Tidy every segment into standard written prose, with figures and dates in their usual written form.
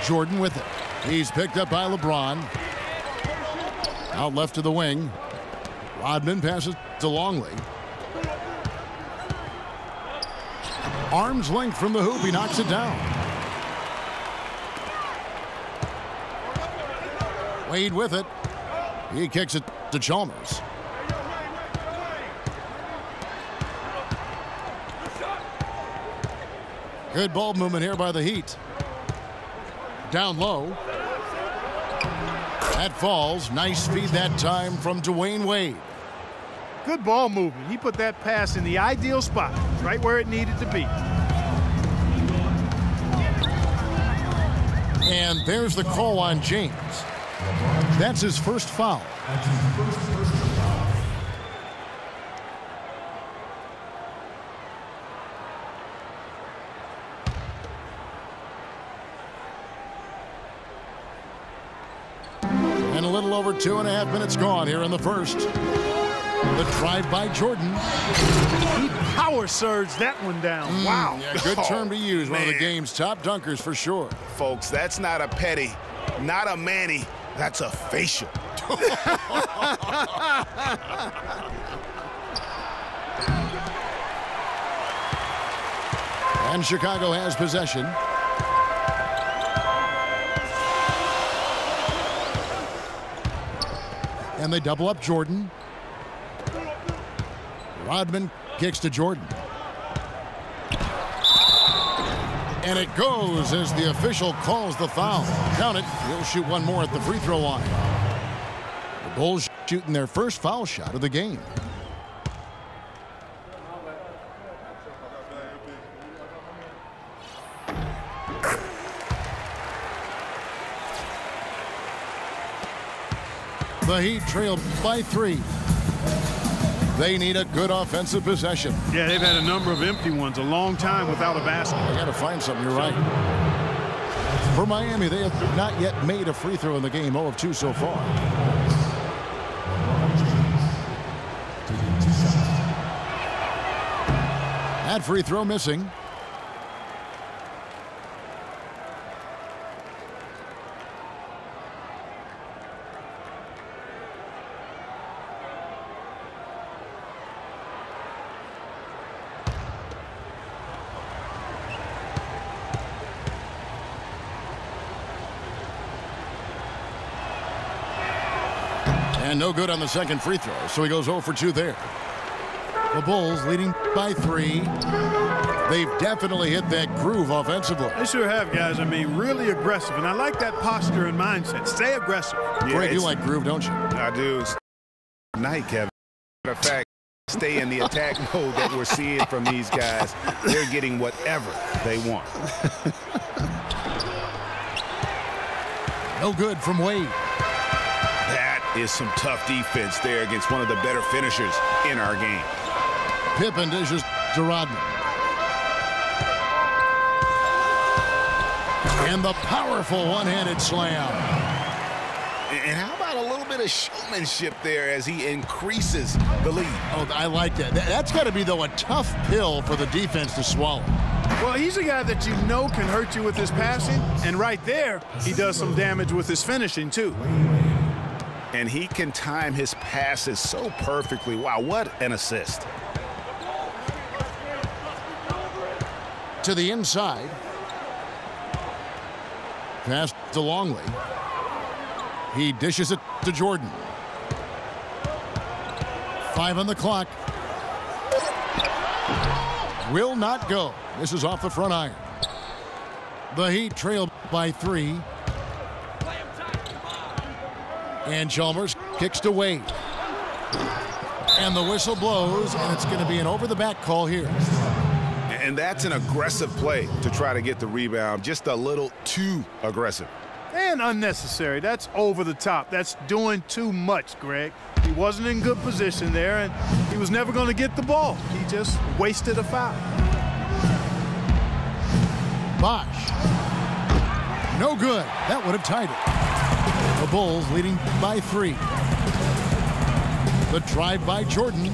Jordan with it. He's picked up by LeBron. Out left to the wing. Rodman passes to Longley. Arm's length from the hoop. He knocks it down. Wade with it. He kicks it to Chalmers. Good ball movement here by the Heat. Down low. That falls. Nice feed that time from Dwayne Wade. Good ball movement. He put that pass in the ideal spot, right where it needed to be. And there's the call on James. That's his first foul. And a little over 2.5 minutes gone here in the first. The drive by Jordan. He power surged that one down. Wow. Yeah, good term to use. One of the game's top dunkers for sure. Folks, that's not a petty, not a Manny. That's a facial. And Chicago has possession. And they double up Jordan. Rodman kicks to Jordan. And it goes as the official calls the foul. Count it. He'll shoot one more at the free throw line. The Bulls shooting their first foul shot of the game. The Heat trail by 3. They need a good offensive possession. Yeah, they've had a number of empty ones, a long time without a basket. They got to find something, you're right. For Miami, they have not yet made a free throw in the game, 0 of 2 so far. That free throw missing. And no good on the second free throw, so he goes 0 for 2 there. The Bulls leading by 3. They've definitely hit that groove offensively. They sure have, guys. I mean, really aggressive. And I like that posture and mindset. Stay aggressive. Yeah, Greg, you like groove, don't you? I do. Night, Kevin. Matter of fact, stay in the attack mode that we're seeing from these guys. They're getting whatever they want. No good from Wade. That is some tough defense there against one of the better finishers in our game. Pippen dishes to Rodman. And the powerful one-handed slam. And how about a little bit of showmanship there as he increases the lead? Oh, I like that. That's got to be, though, a tough pill for the defense to swallow. Well, he's a guy that you know can hurt you with his passing. And right there, he does some damage with his finishing, too. And he can time his passes so perfectly. Wow, what an assist. To the inside. Pass to Longley. He dishes it to Jordan. 5 on the clock. Will not go. This is off the front iron. The Heat trail by 3. And Chalmers kicks to Wade. And the whistle blows, and it's going to be an over-the-back call here. And that's an aggressive play to try to get the rebound. Just a little too aggressive. And unnecessary. That's over the top. That's doing too much, Greg. He wasn't in good position there, and he was never going to get the ball. He just wasted a foul. Bosh. No good. That would have tied it. The Bulls leading by 3. The drive by Jordan.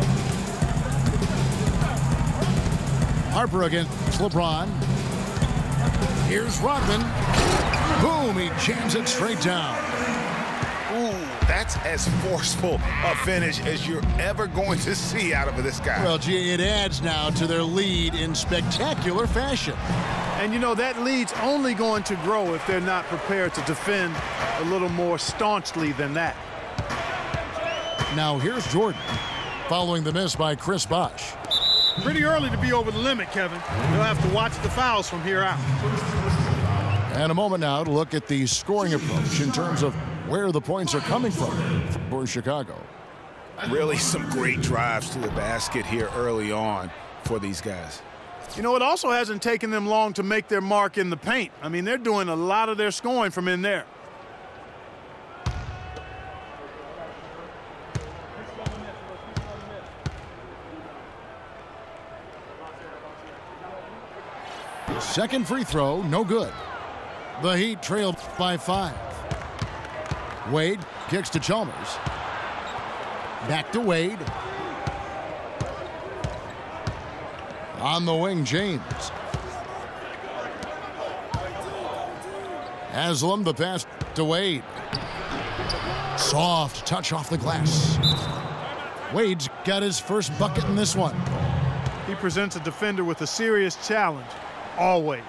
Harper against LeBron. Here's Rodman. Boom, he jams it straight down. Ooh, that's as forceful a finish as you're ever going to see out of this guy. Well, gee, it adds now to their lead in spectacular fashion. And, you know, that lead's only going to grow if they're not prepared to defend a little more staunchly than that. Now here's Jordan, following the miss by Chris Bosh. Pretty early to be over the limit, Kevin. They'll have to watch the fouls from here out. And a moment now to look at the scoring approach in terms of where the points are coming from for Chicago. Really some great drives to the basket here early on for these guys. You know, it also hasn't taken them long to make their mark in the paint. I mean, they're doing a lot of their scoring from in there. Second free throw, no good. The Heat trailed by 5. Wade kicks to Chalmers. Back to Wade. On the wing, James. Haslam, the pass to Wade. Soft touch off the glass. Wade's got his first bucket in this one. He presents a defender with a serious challenge, always.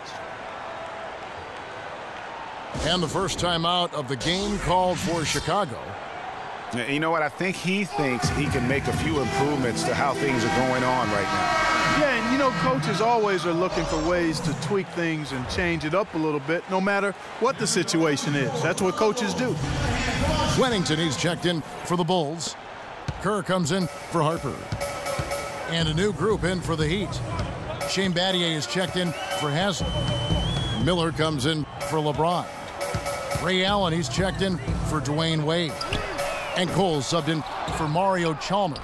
And the first timeout of the game called for Chicago. You know what? I think he thinks he can make a few improvements to how things are going on right now. Yeah, and you know, coaches always are looking for ways to tweak things and change it up a little bit, no matter what the situation is. That's what coaches do. Wennington, he's checked in for the Bulls. Kerr comes in for Harper. And a new group in for the Heat. Shane Battier is checked in for Haslam. Miller comes in for LeBron. Ray Allen, he's checked in for Dwayne Wade. And Cole subbed in for Mario Chalmers.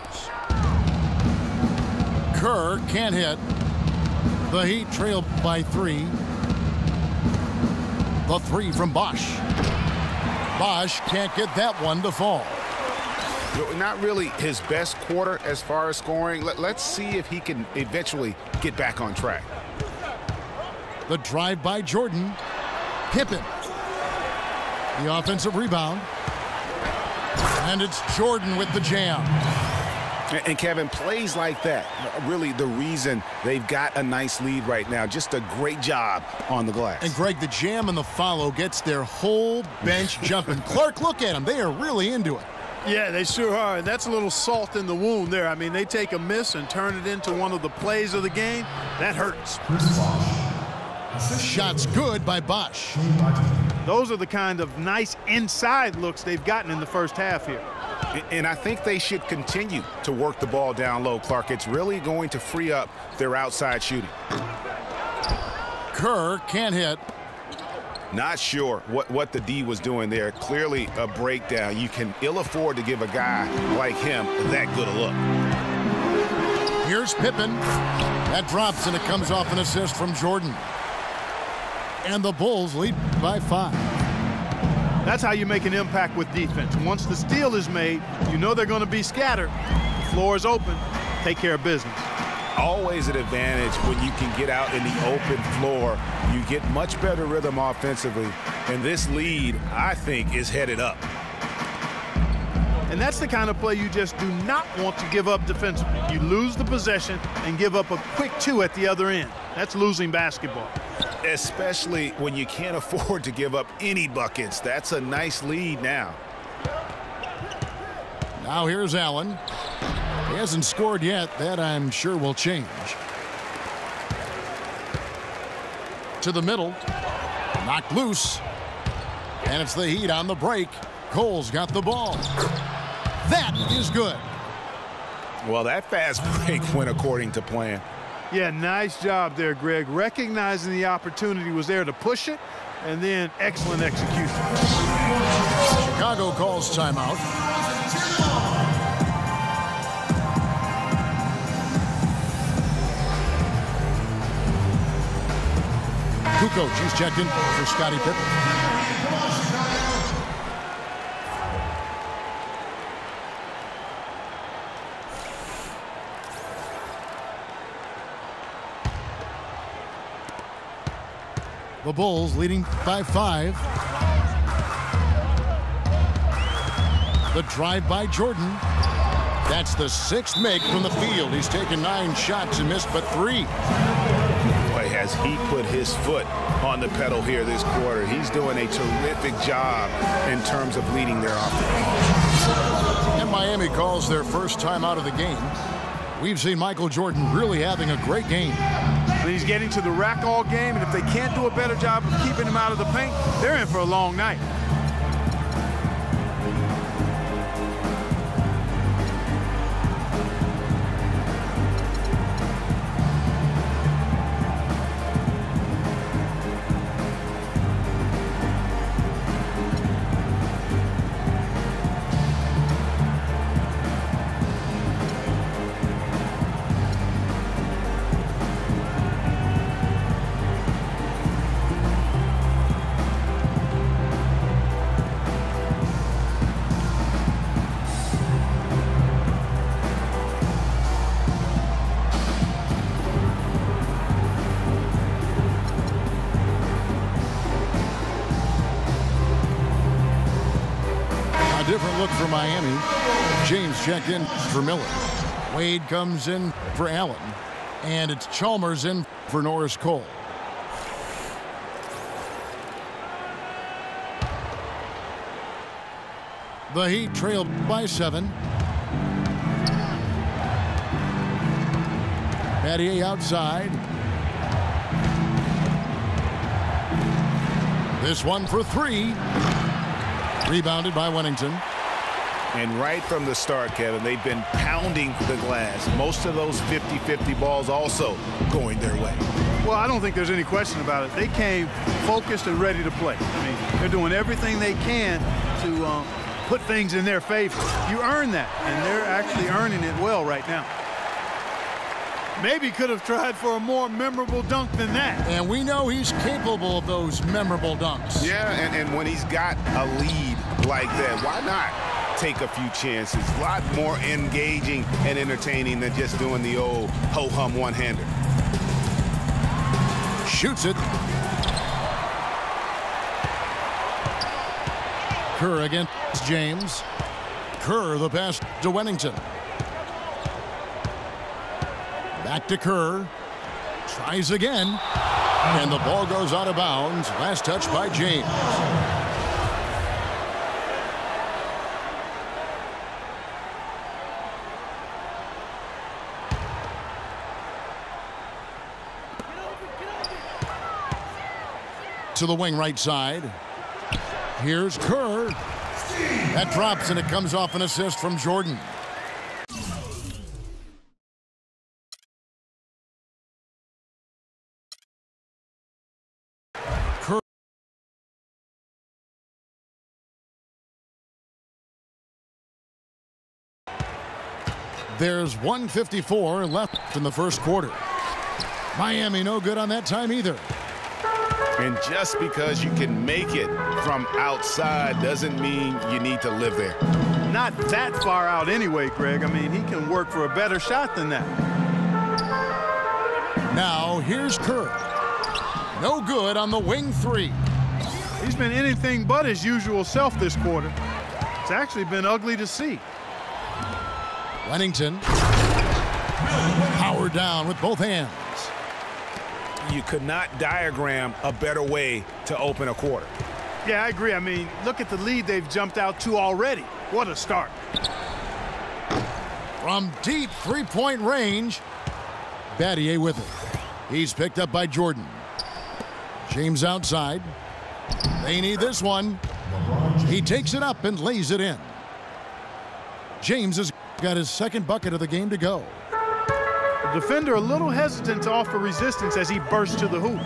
Kerr can't hit. The Heat trail by 3. The 3 from Bosh. Bosh can't get that one to fall. Not really his best quarter as far as scoring. Let's see if he can eventually get back on track. The drive by Jordan. Pippen. The offensive rebound. And it's Jordan with the jam. And Kevin, plays like that, really the reason they've got a nice lead right now. Just a great job on the glass. And Greg, the jam and the follow gets their whole bench jumping. Clark, look at them. They are really into it. Yeah, they sure are. That's a little salt in the wound there. I mean, they take a miss and turn it into one of the plays of the game. That hurts. Shots good by Bosh. Those are the kind of nice inside looks they've gotten in the first half here. And I think they should continue to work the ball down low, Clark. It's really going to free up their outside shooting. Kerr can't hit. Not sure what the D was doing there. Clearly a breakdown. You can ill afford to give a guy like him that good a look. Here's Pippen. That drops, and it comes off an assist from Jordan. And the Bulls lead by 5. That's how you make an impact with defense. Once the steal is made, you know they're going to be scattered. The floor is open. Take care of business. Always an advantage when you can get out in the open floor. You get much better rhythm offensively. And this lead, I think, is headed up. And that's the kind of play you just do not want to give up defensively. You lose the possession and give up a quick 2 at the other end. That's losing basketball. Especially when you can't afford to give up any buckets. That's a nice lead now. Now here's Allen. He hasn't scored yet. That I'm sure will change. To the middle. Knocked loose. And it's the Heat on the break. Cole's got the ball. That is good. Well, that fast break went according to plan. Yeah, nice job there, Greg. Recognizing the opportunity was there to push it, and then excellent execution. Chicago calls timeout. Kukoc, he's checked in for Scottie Pippen. The Bulls leading by 5. The drive by Jordan. That's the 6th make from the field. He's taken 9 shots and missed but 3. Boy, has he put his foot on the pedal here this quarter. He's doing a terrific job in terms of leading their offense. And Miami calls their first time out of the game. We've seen Michael Jordan really having a great game. He's getting to the rack all game, and if they can't do a better job of keeping him out of the paint, they're in for a long night. Different look for Miami. James checked in for Miller. Wade comes in for Allen. And it's Chalmers in for Norris Cole. The Heat trailed by 7. Battier outside. This one for 3. Rebounded by Wennington. And right from the start, Kevin, they've been pounding the glass. Most of those 50-50 balls also going their way. Well, I don't think there's any question about it. They came focused and ready to play. I mean, they're doing everything they can to put things in their favor. You earn that, and they're actually earning it well right now. Maybe could have tried for a more memorable dunk than that. And we know he's capable of those memorable dunks. Yeah, and when he's got a lead like that, why not take a few chances? A lot more engaging and entertaining than just doing the old ho-hum one-hander. Shoots it. Kerr against James. Kerr the pass to Wennington. Back to Kerr. Tries again. And the ball goes out of bounds. Last touch by James. To the wing right side. Here's Kerr. That drops and it comes off an assist from Jordan. There's 1:54 left in the first quarter. Miami no good on that time either. And just because you can make it from outside doesn't mean you need to live there. Not that far out anyway, Greg. I mean, he can work for a better shot than that. Now here's Kerr. No good on the wing 3. He's been anything but his usual self this quarter. It's actually been ugly to see. Wennington. Powered down with both hands. You could not diagram a better way to open a quarter. Yeah, I agree. I mean, look at the lead they've jumped out to already. What a start. From deep three-point range, Battier with it. He's picked up by Jordan. James outside. They need this one. He takes it up and lays it in. James has got his second bucket of the game to go. The defender a little hesitant to offer resistance as he bursts to the hoop.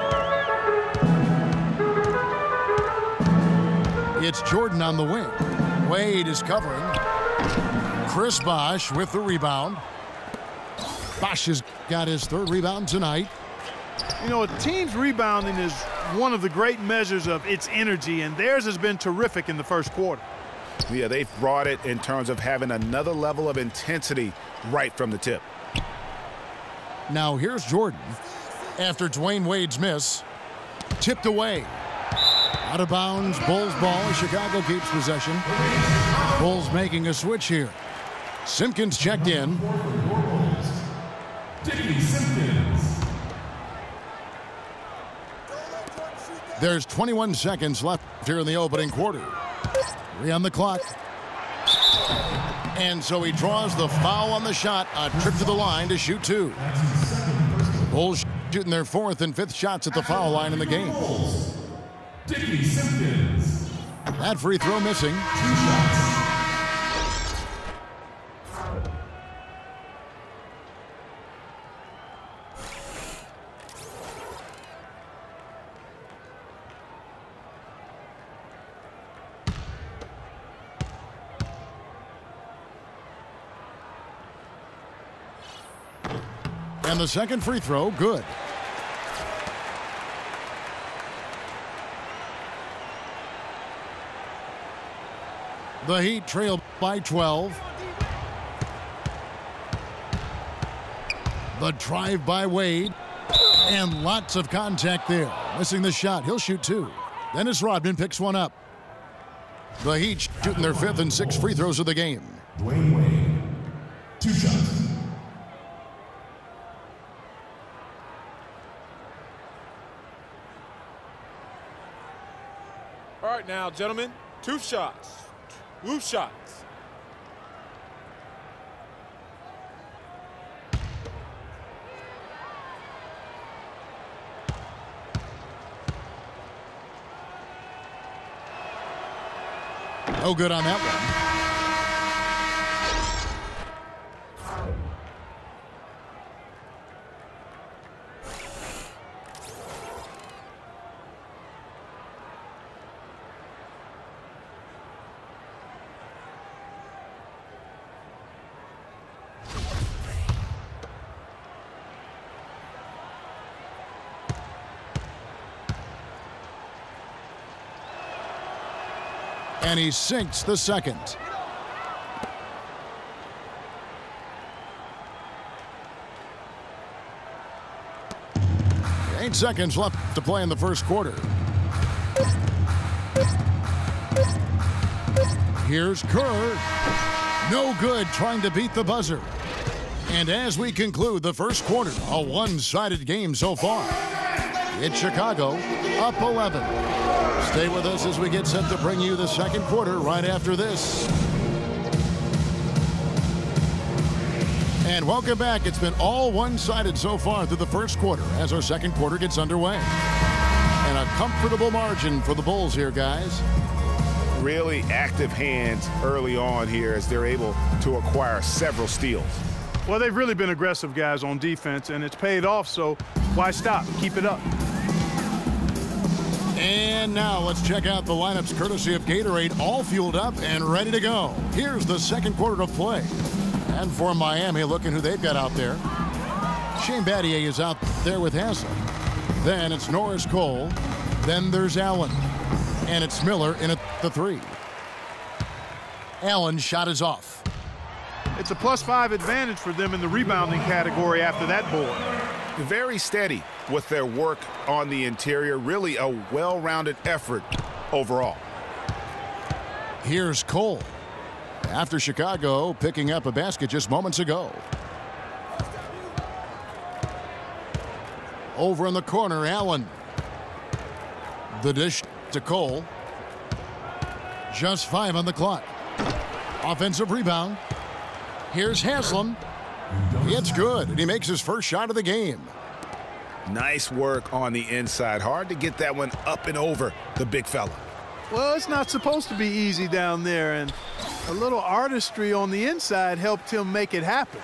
It's Jordan on the wing. Wade is covering. Chris Bosh with the rebound. Bosh has got his 3rd rebound tonight. You know, a team's rebounding is one of the great measures of its energy, and theirs has been terrific in the first quarter. Yeah, they've brought it in terms of having another level of intensity right from the tip. Now here's Jordan. After Dwayne Wade's miss, tipped away. Out of bounds, Bulls ball as Chicago keeps possession. Bulls making a switch here. Simpkins checked in. There's 21 seconds left here in the opening quarter. 3 on the clock. And so he draws the foul on the shot. A trip to the line to shoot 2. Bulls shooting their 4th and 5th shots at the foul line in the game. That free throw missing. 2 shots. And the second free throw, good. The Heat trail by 12. The drive by Wade. And lots of contact there. Missing the shot. He'll shoot 2. Dennis Rodman picks one up. The Heat shooting their 5th and 6th free throws of the game. Dwayne Wade, 2 shots. All right now, gentlemen, 2 shots. 2 shots. No good on that one. And he sinks the second. Eight seconds left to play in the first quarter. Here's Kerr. No good, trying to beat the buzzer. And as we conclude the first quarter, a one-sided game so far. It's Chicago up 11. Stay with us as we get set to bring you the second quarter right after this. And welcome back. It's been all one-sided so far through the first quarter as our second quarter gets underway. And a comfortable margin for the Bulls here, guys. Really active hands early on here as they're able to acquire several steals. Well, they've really been aggressive guys on defense, and it's paid off, so why stop? Keep it up. And now let's check out the lineups courtesy of Gatorade, all fueled up and ready to go. Here's the second quarter of play. And for Miami, look at who they've got out there. Shane Battier is out there with Haslem. Then it's Norris Cole. Then there's Allen. And it's Miller in at the 3. Allen's shot is off. It's a +5 advantage for them in the rebounding category after that board. Very steady with their work on the interior. Really a well-rounded effort overall. Here's Cole. After Chicago picking up a basket just moments ago. Over in the corner, Allen. The dish to Cole. Just 5 on the clock. Offensive rebound. Here's Haslem. It's good, and he makes his first shot of the game. Nice work on the inside. Hard to get that one up and over the big fella. Well, it's not supposed to be easy down there, and a little artistry on the inside helped him make it happen.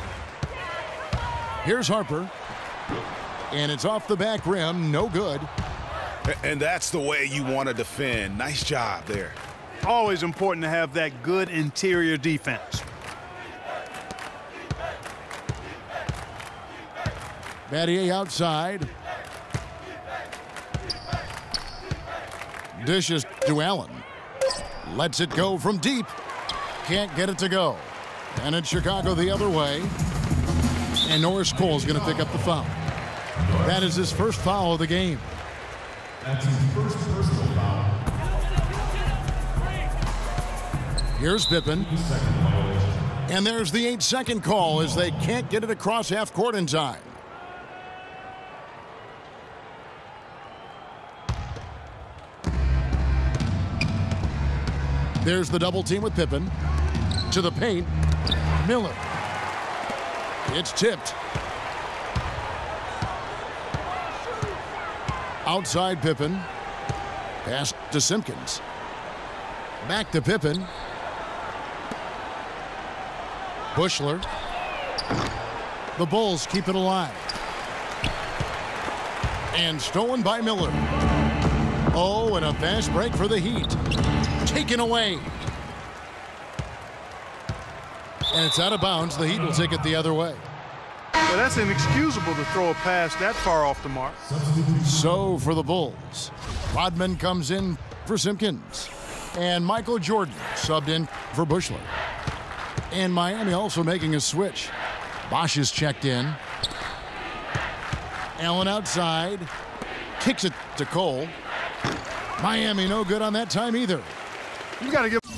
Here's Harper. And it's off the back rim, no good. And that's the way you want to defend. Nice job there. Always important to have that good interior defense. Battier outside. Dishes to Allen. Lets it go from deep. Can't get it to go. And it's Chicago the other way. And Norris Cole is going to pick up the foul. That is his first foul of the game. That's his first personal foul. Here's Pippen. And there's the 8-second call as they can't get it across half court in time. There's the double team with Pippen. To the paint. Miller. It's tipped. Outside Pippen. Pass to Simpkins. Back to Pippen. Bushler. The Bulls keep it alive. And stolen by Miller. Oh, and a fast break for the Heat. Taken away. And it's out of bounds. The Heat will take it the other way. Well, that's inexcusable to throw a pass that far off the mark. So for the Bulls, Rodman comes in for Simpkins. And Michael Jordan subbed in for Bushler. And Miami also making a switch. Bosch is checked in. Allen outside. Kicks it to Cole. Miami no good on that time either. You got to give.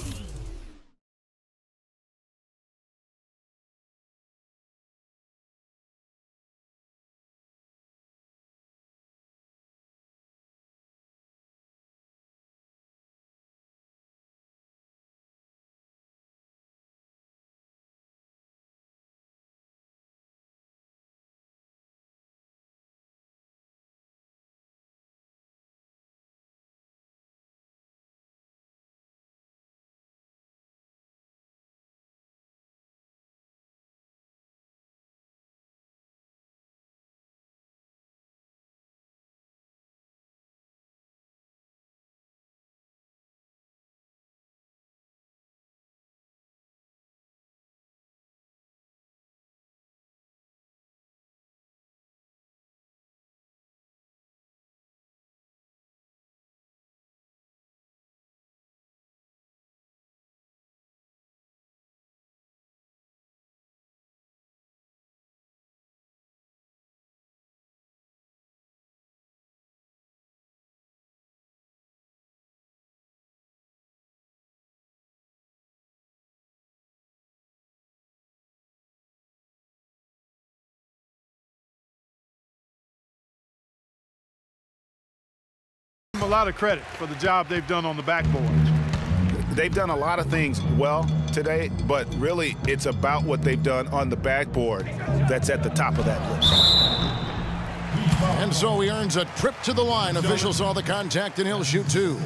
A lot of credit for the job they've done on the backboard. They've done a lot of things well today, but really it's about what they've done on the backboard that's at the top of that list. And so he earns a trip to the line. Officials saw the contact and he'll shoot two.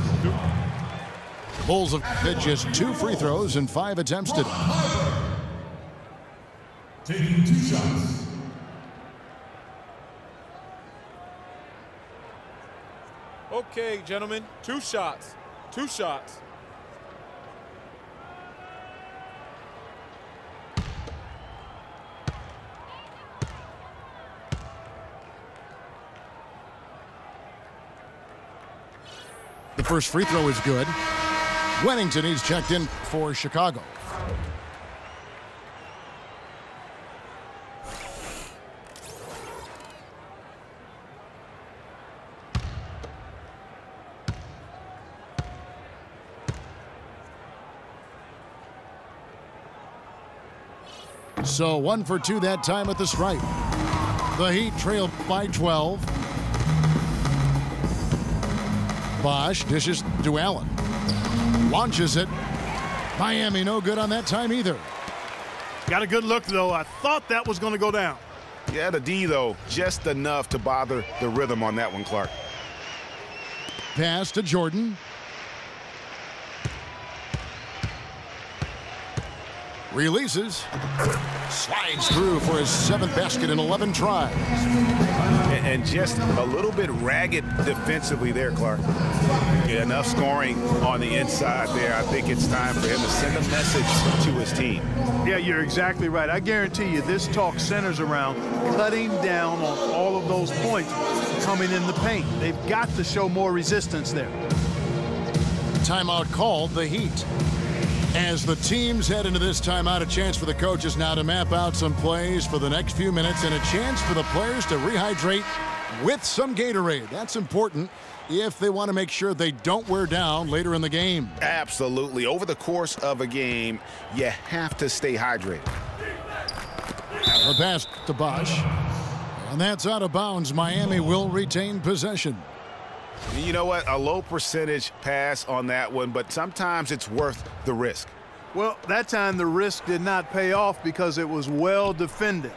Bulls have hit just 2 free throws and 5 attempts today. Taking 2 shots. Okay, gentlemen, 2 shots. 2 shots. The first free throw is good. Wennington, he's checked in for Chicago. So 1 for 2 that time at the stripe. The Heat trail by 12. Bosch dishes to Allen. Launches it. Miami no good on that time either. Got a good look, though. I thought that was going to go down. Yeah, the D, though, just enough to bother the rhythm on that one, Clark. Pass to Jordan. Releases. Slides through for his 7th basket in 11 tries. And just a little bit ragged defensively there, Clark. Yeah, enough scoring on the inside there. I think it's time for him to send a message to his team. Yeah, you're exactly right. I guarantee you this talk centers around cutting down on all of those points coming in the paint. They've got to show more resistance there. Timeout called, the Heat. As the teams head into this timeout, a chance for the coaches now to map out some plays for the next few minutes and a chance for the players to rehydrate with some Gatorade. That's important if they want to make sure they don't wear down later in the game. Absolutely. Over the course of a game, you have to stay hydrated. The pass to Bosch. And that's out of bounds. Miami will retain possession. You know what? A low percentage pass on that one, but sometimes it's worth the risk. Well, that time the risk did not pay off because it was well defended.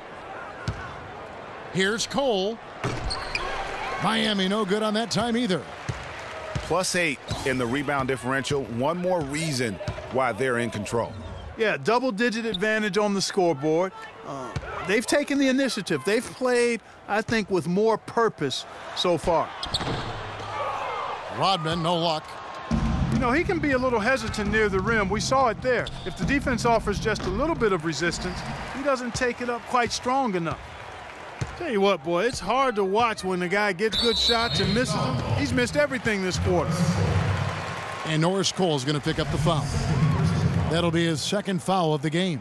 Here's Cole. Miami no good on that time either. +8 in the rebound differential. One more reason why they're in control. Yeah, double-digit advantage on the scoreboard. They've taken the initiative. They've played, I think, with more purpose so far. Rodman, no luck. You know, he can be a little hesitant near the rim. We saw it there. If the defense offers just a little bit of resistance, he doesn't take it up quite strong enough. Tell you what, boy, it's hard to watch when the guy gets good shots and misses them. He's missed everything this quarter. And Norris Cole is going to pick up the foul. That'll be his second foul of the game.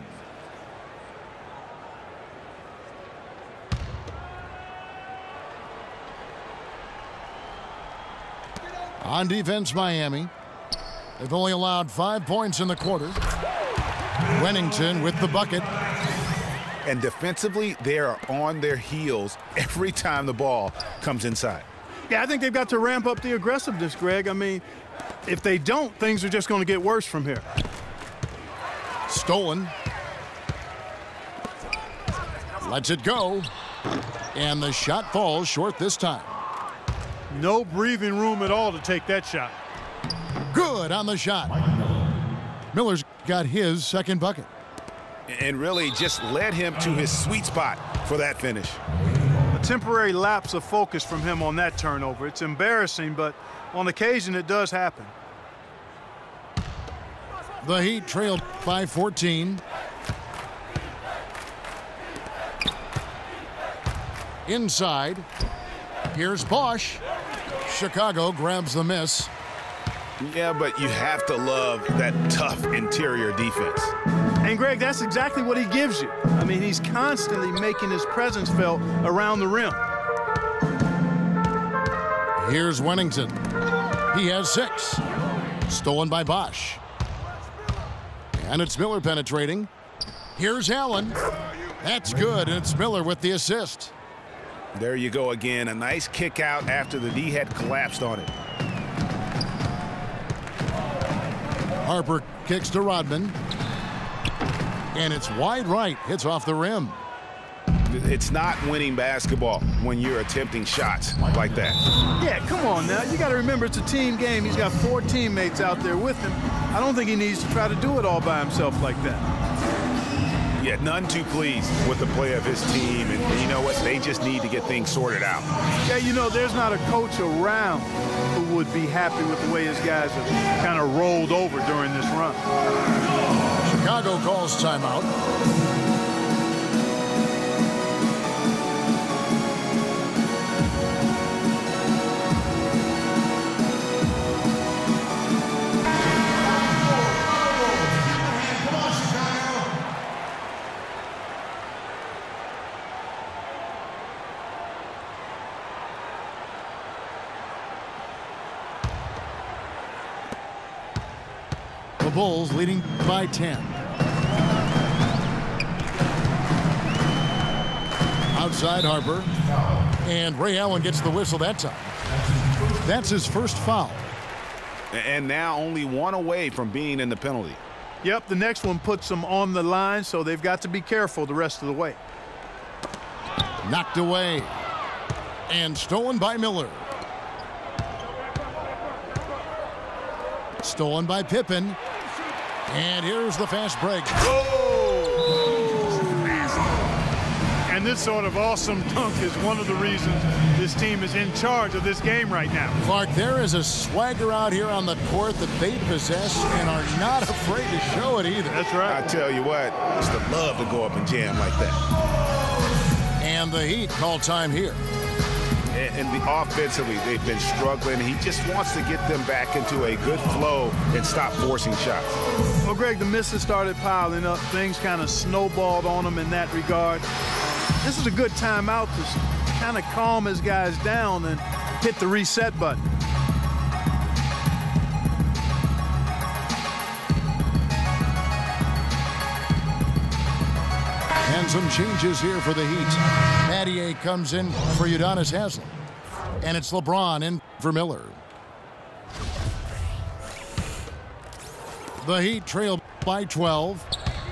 On defense, Miami. They've only allowed 5 points in the quarter. Wennington with the bucket. And defensively, they are on their heels every time the ball comes inside. Yeah, I think they've got to ramp up the aggressiveness, Greg. I mean, if they don't, things are just going to get worse from here. Stolen. Lets it go. And the shot falls short this time. No breathing room at all to take that shot. Good on the shot. Miller's got his second bucket. And really just led him to his sweet spot for that finish. A temporary lapse of focus from him on that turnover. It's embarrassing, but on occasion it does happen. The Heat trailed by 14. Inside. Here's Bosch. Chicago grabs the miss. Yeah, but you have to love that tough interior defense. And, Greg, that's exactly what he gives you. I mean, he's constantly making his presence felt around the rim. Here's Wennington. He has 6. Stolen by Bosch. And it's Miller penetrating. Here's Allen. That's good, and it's Miller with the assist. There you go again. A nice kick out after the D had collapsed on it. Harper kicks to Rodman. And it's wide right. Hits off the rim. It's not winning basketball when you're attempting shots like that. Yeah, come on now. You got to remember it's a team game. He's got 4 teammates out there with him. I don't think he needs to try to do it all by himself like that. Yeah, none too pleased with the play of his team. And you know what? They just need to get things sorted out. Yeah, you know, there's not a coach around who would be happy with the way his guys have kind of rolled over during this run. Chicago calls timeout. The Bulls leading by 10. Outside Harper. And Ray Allen gets the whistle that time. That's his first foul. And now only 1 away from being in the penalty. Yep, the next one puts them on the line, so they've got to be careful the rest of the way. Knocked away. And stolen by Miller. Stolen by Pippen. And here's the fast break. And this sort of awesome dunk is one of the reasons this team is in charge of this game right now. Clark, there is a swagger out here on the court that they possess and are not afraid to show it either. That's right. I tell you what, it's the love to go up and jam like that. And the Heat call time here. And offensively, they've been struggling. He just wants to get them back into a good flow and stop forcing shots. Well, Greg, the misses started piling up. Things kind of snowballed on them in that regard. This is a good timeout to kind of calm his guys down and hit the reset button. And some changes here for the Heat. Battier comes in for Udonis Haslem. And it's LeBron in for Miller. The Heat trail by 12.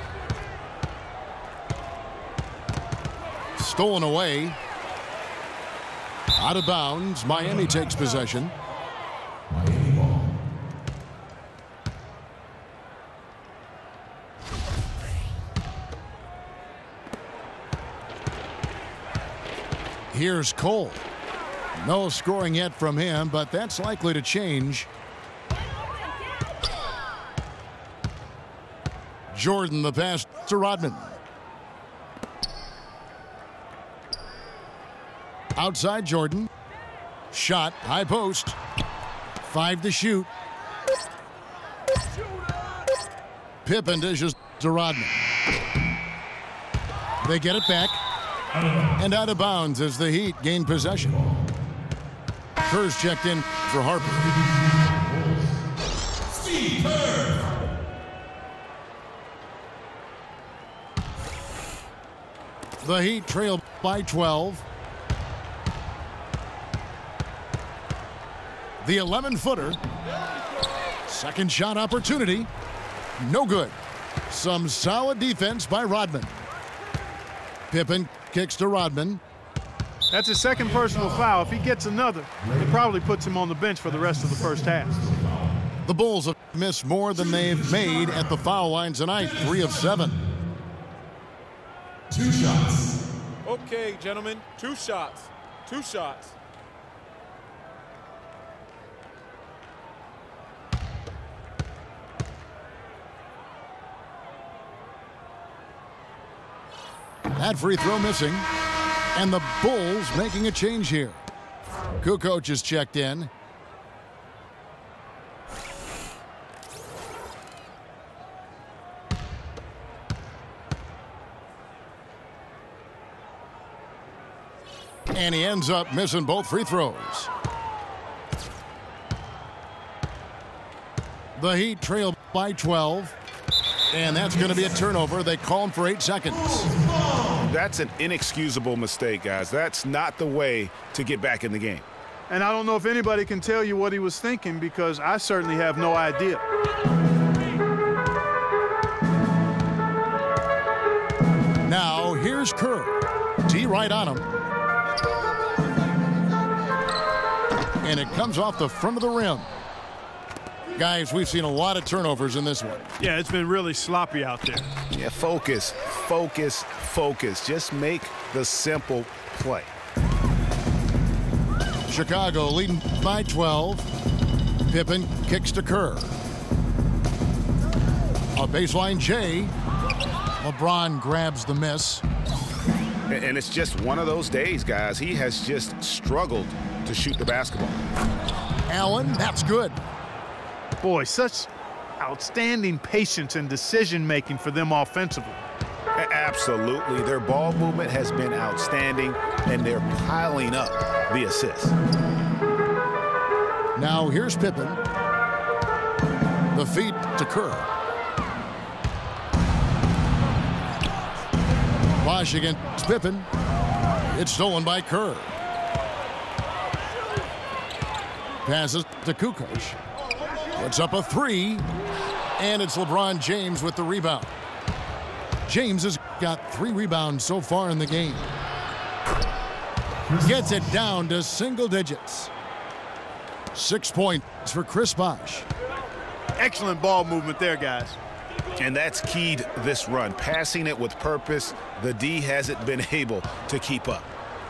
Stolen away. Out of bounds. Miami takes possession. Miami ball. Here's Cole. No scoring yet from him, but that's likely to change. Jordan the pass to Rodman. Outside Jordan. Shot, high post. 5 to shoot. Pippen dishes to Rodman. They get it back. And out of bounds as the Heat gain possession. Kerr's checked in for Harper. Steve Kerr. The Heat trail by 12. The 11-footer. Second shot opportunity. No good. Some solid defense by Rodman. Pippen kicks to Rodman. That's his second personal foul. If he gets another, it probably puts him on the bench for the rest of the first half. The Bulls have missed more than they've made at the foul line tonight. 3 of 7. 2 shots. Okay, gentlemen, 2 shots. 2 shots. That free throw missing. And the Bulls making a change here. Kukoc is checked in. And he ends up missing both free throws. The Heat trail by 12. And that's going to be a turnover. They call him for 8 seconds. That's an inexcusable mistake, guys. That's not the way to get back in the game. And I don't know if anybody can tell you what he was thinking, because I certainly have no idea. Now here's Kerr. Tee right on him. And it comes off the front of the rim. Guys, we've seen a lot of turnovers in this one. Yeah, it's been really sloppy out there. Yeah, focus, focus, focus. Just make the simple play. Chicago leading by 12. Pippen kicks to Kerr. A baseline J. LeBron grabs the miss. And it's just one of those days, guys. He has just struggled to shoot the basketball. Allen, that's good. Boy, such outstanding patience and decision-making for them offensively. Absolutely. Their ball movement has been outstanding, and they're piling up the assists. Now here's Pippen. The feed to Kerr. Bosh against Pippen. It's stolen by Kerr. Passes to Kukoc. Puts up a 3. And it's LeBron James with the rebound. James has got 3 rebounds so far in the game. Gets it down to single digits. 6 points for Chris Bosh. Excellent ball movement there, guys. And that's keyed this run. Passing it with purpose. The D hasn't been able to keep up.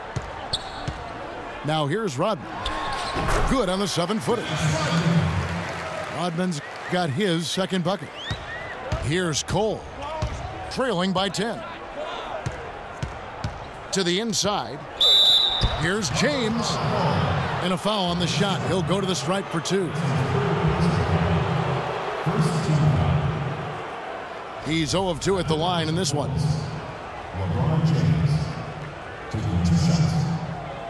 Now here's Rodman. Good on the 7-footer. Rodman's got his second bucket. Here's Cole. Trailing by 10. To the inside. Here's James. And a foul on the shot. He'll go to the stripe for 2. He's 0 of 2 at the line in this one. LeBron James taking 2 shots.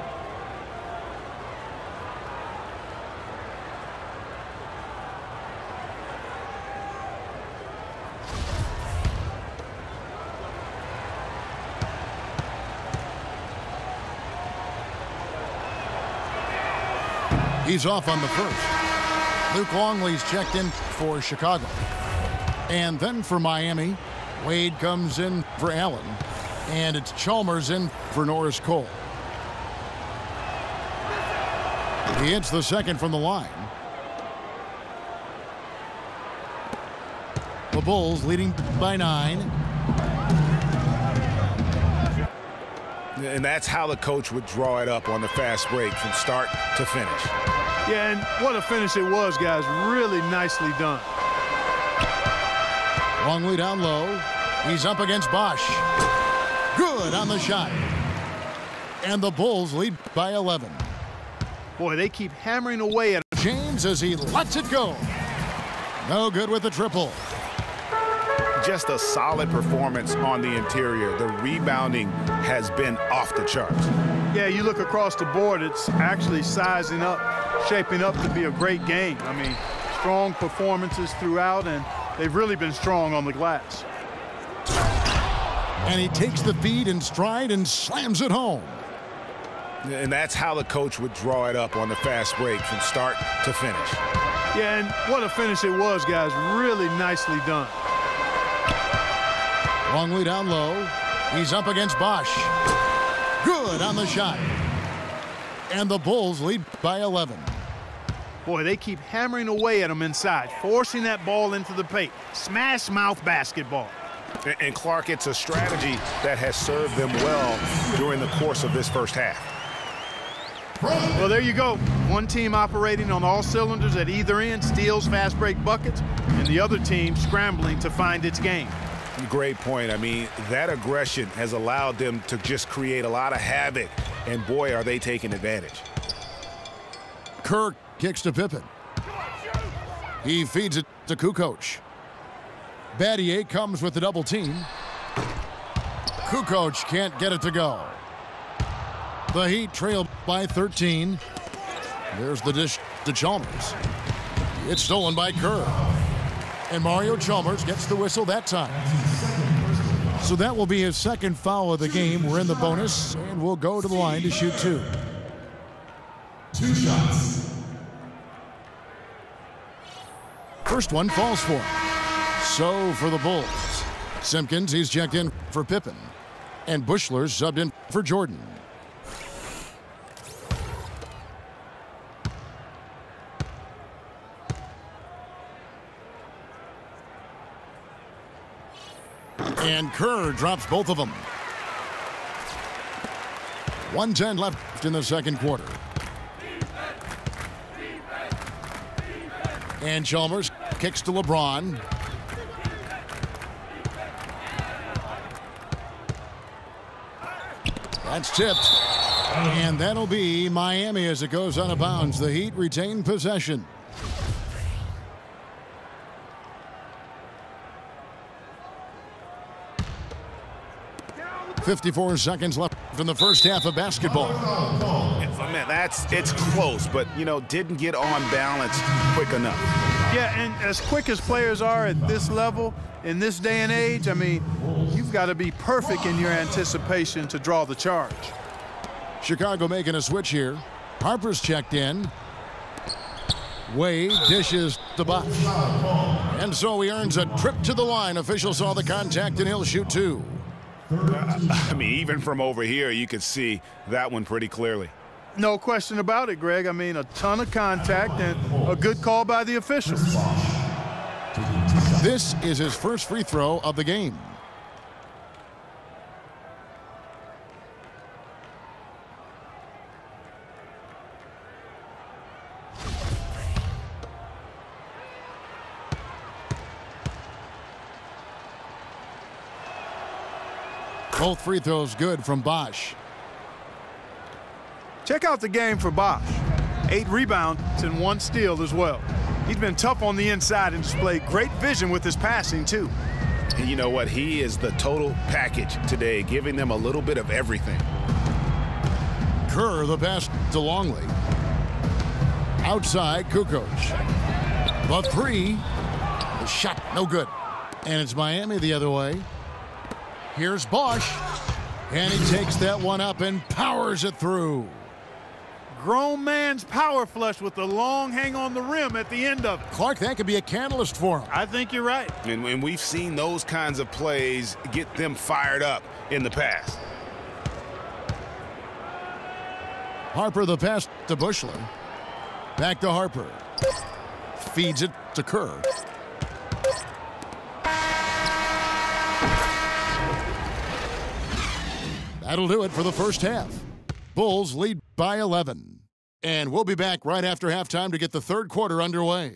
He's off on the first. Luke Longley's checked in for Chicago. And then for Miami, Wade comes in for Allen. And it's Chalmers in for Norris Cole. He hits the second from the line. The Bulls leading by 9. And that's how the coach would draw it up on the fast break from start to finish. Yeah, and what a finish it was, guys. Really nicely done. Longley down low. He's up against Bosch. Good on the shot. And the Bulls lead by 11. Boy, they keep hammering away at James as he lets it go. No good with the triple. Just a solid performance on the interior. The rebounding has been off the charts. Yeah, you look across the board, it's actually sizing up, shaping up to be a great game. I mean, strong performances throughout, and they've really been strong on the glass. And he takes the feed in stride and slams it home. And that's how the coach would draw it up on the fast break from start to finish. Yeah, and what a finish it was, guys. Really nicely done. Longley down low. He's up against Bosch. Good on the shot. And the Bulls lead by 11. Boy, they keep hammering away at them inside, forcing that ball into the paint. Smash mouth basketball. And Clark, it's a strategy that has served them well during the course of this first half. Well, there you go. One team operating on all cylinders at either end, steals fast break buckets, and the other team scrambling to find its game. Great point. I mean, that aggression has allowed them to just create a lot of havoc, and boy, are they taking advantage. Kerr kicks to Pippen. He feeds it to Kukoc. Battier comes with the double team. Kukoc can't get it to go. The Heat trail by 13. There's the dish to Chalmers. It's stolen by Kerr. And Mario Chalmers gets the whistle that time. So that will be his second foul of the game. We're in the bonus, and we'll go to the line to shoot 2. 2 shots. First one falls for him. So for the Bulls, Simpkins, he's checked in for Pippen. And Bushler's subbed in for Jordan. And Kerr drops both of them. 1:10 left in the second quarter. And Chalmers kicks to LeBron. That's tipped. And that'll be Miami as it goes out of bounds. The Heat retain possession. .54 seconds left in the first half of basketball. Man, it's close, but, you know, didn't get on balance quick enough. Yeah, and as quick as players are at this level, in this day and age, I mean, you've got to be perfect in your anticipation to draw the charge. Chicago making a switch here. Harper's checked in. Wade dishes to Bosch. And so he earns a trip to the line. Official saw the contact, and he'll shoot 2. I mean, even from over here, you could see that one pretty clearly. No question about it, Greg. I mean, a ton of contact and a good call by the officials. This is his first free throw of the game. Both free throws good from Bosch. Check out the game for Bosch. 8 rebounds and 1 steal as well. He's been tough on the inside and displayed great vision with his passing, too. And you know what? He is the total package today, giving them a little bit of everything. Kerr, the pass to Longley. Outside, Kukoc. The 3. The shot, no good. And it's Miami the other way. Here's Bosch. And he takes that one up and powers it through. grown man's power flush with the long hang on the rim at the end of it. Clark, that could be a catalyst for him. I think you're right. And we've seen those kinds of plays get them fired up in the past. Harper the pass to Buechler. Back to Harper. Feeds it to Kerr. That'll do it for the first half. Bulls lead by 11. And we'll be back right after halftime to get the third quarter underway.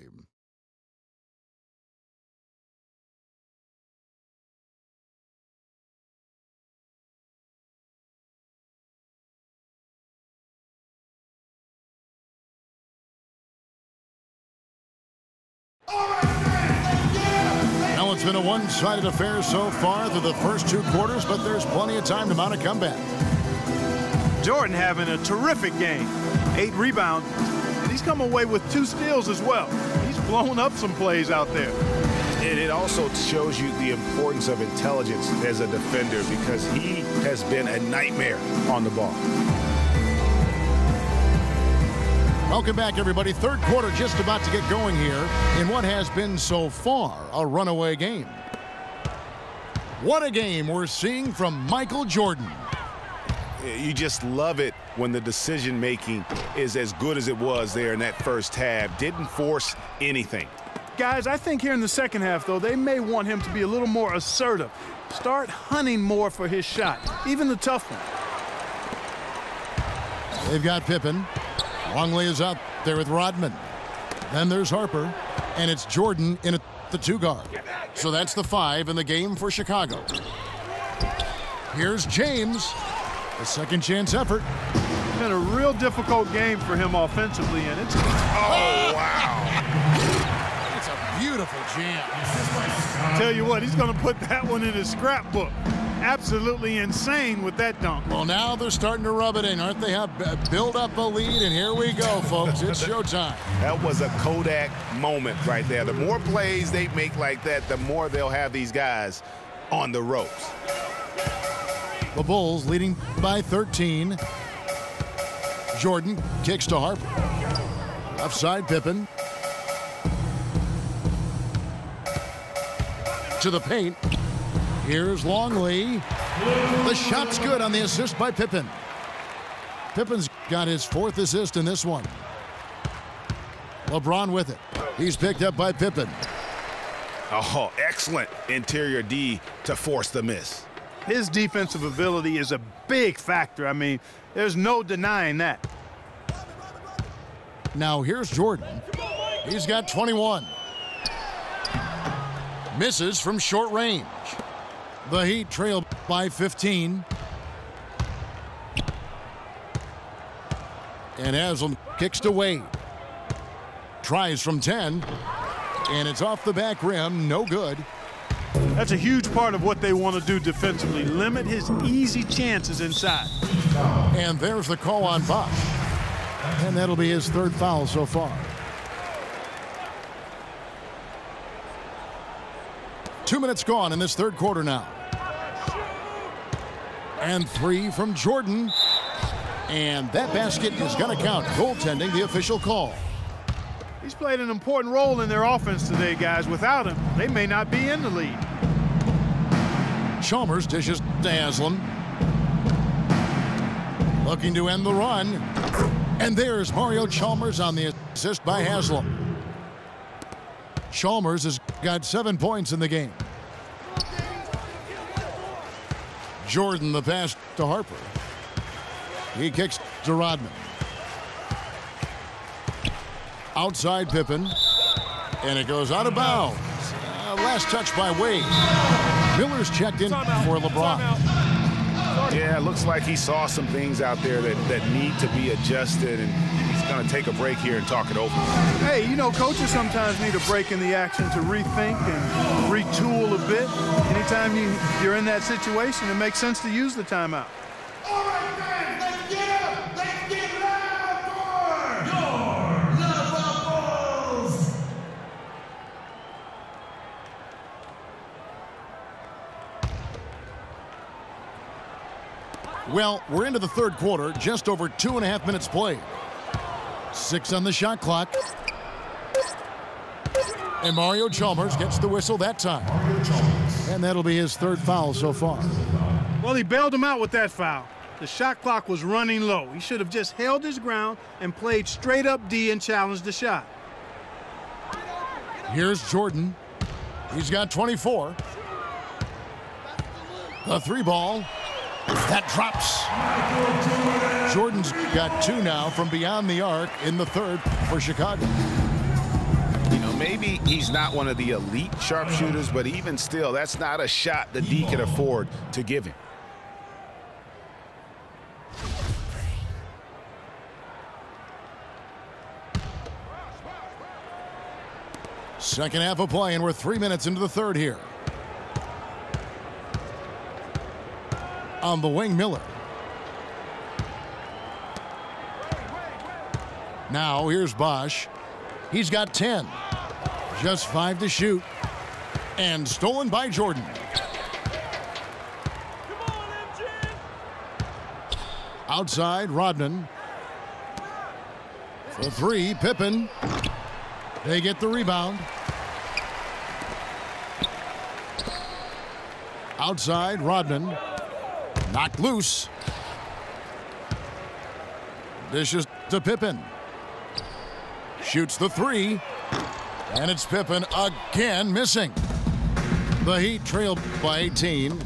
Now it's been a one-sided affair so far through the first two quarters, but there's plenty of time to mount a comeback. Jordan having a terrific game. 8 rebounds, and he's come away with 2 steals as well. He's blown up some plays out there. And it also shows you the importance of intelligence as a defender because he has been a nightmare on the ball. Welcome back, everybody. Third quarter just about to get going here in what has been so far a runaway game. What a game we're seeing from Michael Jordan. You just love it when the decision-making is as good as it was there in that first half. Didn't force anything. Guys, I think here in the second half, though, they may want him to be a little more assertive. Start hunting more for his shot, even the tough one. They've got Pippen. Longley is out there with Rodman. Then there's Harper, and it's Jordan in at the 2 guard. So that's the 5 in the game for Chicago. Here's James. A second chance effort. It's been a real difficult game for him offensively, and it's... Oh, wow. It's a beautiful jam. Tell you what, he's going to put that one in his scrapbook. Absolutely insane with that dunk. Well, now they're starting to rub it in, aren't they? Build up a lead, and here we go, folks. It's showtime. That was a Kodak moment right there. The more plays they make like that, the more they'll have these guys on the ropes. The Bulls leading by 13. Jordan kicks to Harper. Left side, Pippen. To the paint. Here's Longley. The shot's good on the assist by Pippen. Pippen's got his 4th assist in this one. LeBron with it. He's picked up by Pippen. Oh, excellent interior D to force the miss. His defensive ability is a big factor. I mean, there's no denying that. Now here's Jordan. He's got 21. Misses from short range. The Heat trail by 15. And Haslam kicks to Wade. Tries from 10. And it's off the back rim. No good. That's a huge part of what they want to do defensively. Limit his easy chances inside. And there's the call on Bosh. And that'll be his 3rd foul so far. 2 minutes gone in this third quarter now. And 3 from Jordan. And that basket is going to count. Goaltending, the official call. He's played an important role in their offense today, guys. Without him, they may not be in the lead. Chalmers dishes to Haslam. Looking to end the run. And there's Mario Chalmers on the assist by Haslam. Chalmers has got 7 points in the game. Jordan the pass to Harper. He kicks to Rodman. Outside Pippen. And it goes out of bounds. Last touch by Wade. Miller's checked in for LeBron. Yeah, it looks like he saw some things out there that need to be adjusted, and he's going to take a break here and talk it over. Hey, you know, coaches sometimes need a break in the action to rethink and retool a bit. Anytime you're in that situation, it makes sense to use the timeout. All right, fans, let's get loud for your Love Bulls. Well, we're into the third quarter, just over 2.5 minutes played. 6 on the shot clock. And Mario Chalmers gets the whistle that time. And that'll be his 3rd foul so far. Well, he bailed him out with that foul. The shot clock was running low. He should have just held his ground and played straight up D and challenged the shot. Here's Jordan. He's got 24. The 3 ball. That drops. Jordan's got 2 now from beyond the arc in the 3rd for Chicago. You know, maybe he's not one of the elite sharpshooters, but even still, that's not a shot the D can afford to give him. Second half of play, and we're 3 minutes into the 3rd here. On the wing, Miller. Now here's Bosch. He's got 10. Just 5 to shoot. And stolen by Jordan. Outside, Rodman. For 3, Pippen. They get the rebound. Outside, Rodman. Knocked loose. Dishes to Pippen. Shoots the 3. And it's Pippen again missing. The Heat trailed by 18.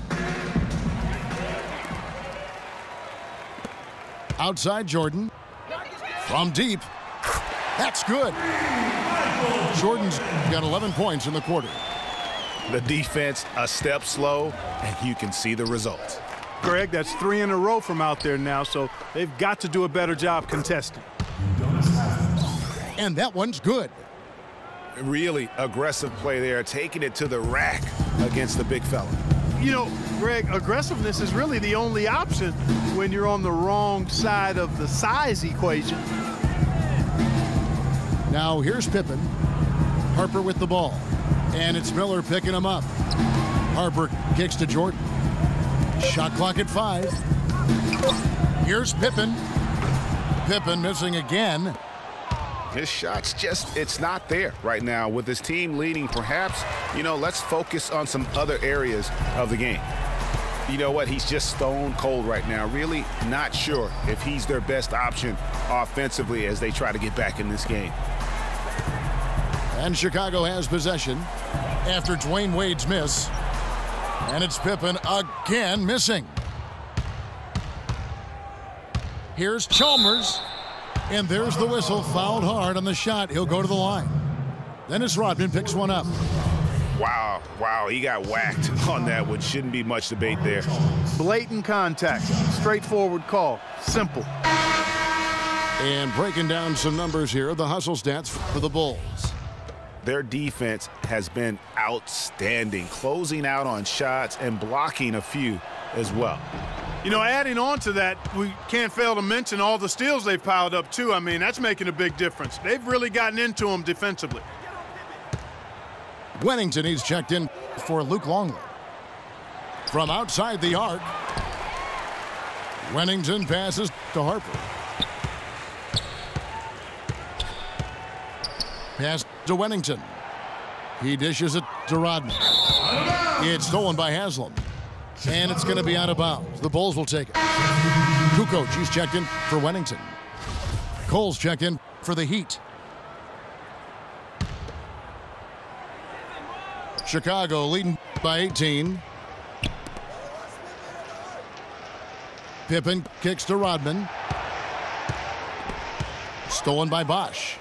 Outside, Jordan. From deep. That's good. Jordan's got 11 points in the quarter. The defense a step slow, and you can see the results. Greg, that's 3 in a row from out there now, so they've got to do a better job contesting. And that one's good. Really aggressive play there, taking it to the rack against the big fella. You know, Greg, aggressiveness is really the only option when you're on the wrong side of the size equation. Now here's Pippen. Harper with the ball. And it's Miller picking him up. Harper kicks to Jordan. Shot clock at 5. Here's Pippen. Pippen missing again. His shot's just, it's not there right now. With his team leading, perhaps, you know, let's focus on some other areas of the game. You know what? He's just stone cold right now. Really not sure if he's their best option offensively as they try to get back in this game. And Chicago has possession after Dwayne Wade's miss. And it's Pippen again missing. Here's Chalmers. And there's the whistle. Fouled hard on the shot. He'll go to the line. Dennis Rodman picks one up. Wow, he got whacked on that one. Shouldn't be much debate there. Blatant contact. Straightforward call. Simple. And breaking down some numbers here, the hustle stats for the Bulls. Their defense has been outstanding, closing out on shots and blocking a few as well. You know, adding on to that, we can't fail to mention all the steals they've piled up, too. I mean, that's making a big difference. They've really gotten into them defensively. Wennington, he's checked in for Luke Longley. From outside the arc, Wennington passes to Harper. Pass to Wennington. He dishes it to Rodman. It's stolen by Haslam. And it's going to be out of bounds. The Bulls will take it. Kukoc, he's checked in for Wennington. Cole's checked in for the Heat. Chicago leading by 18. Pippen kicks to Rodman. Stolen by Bosch.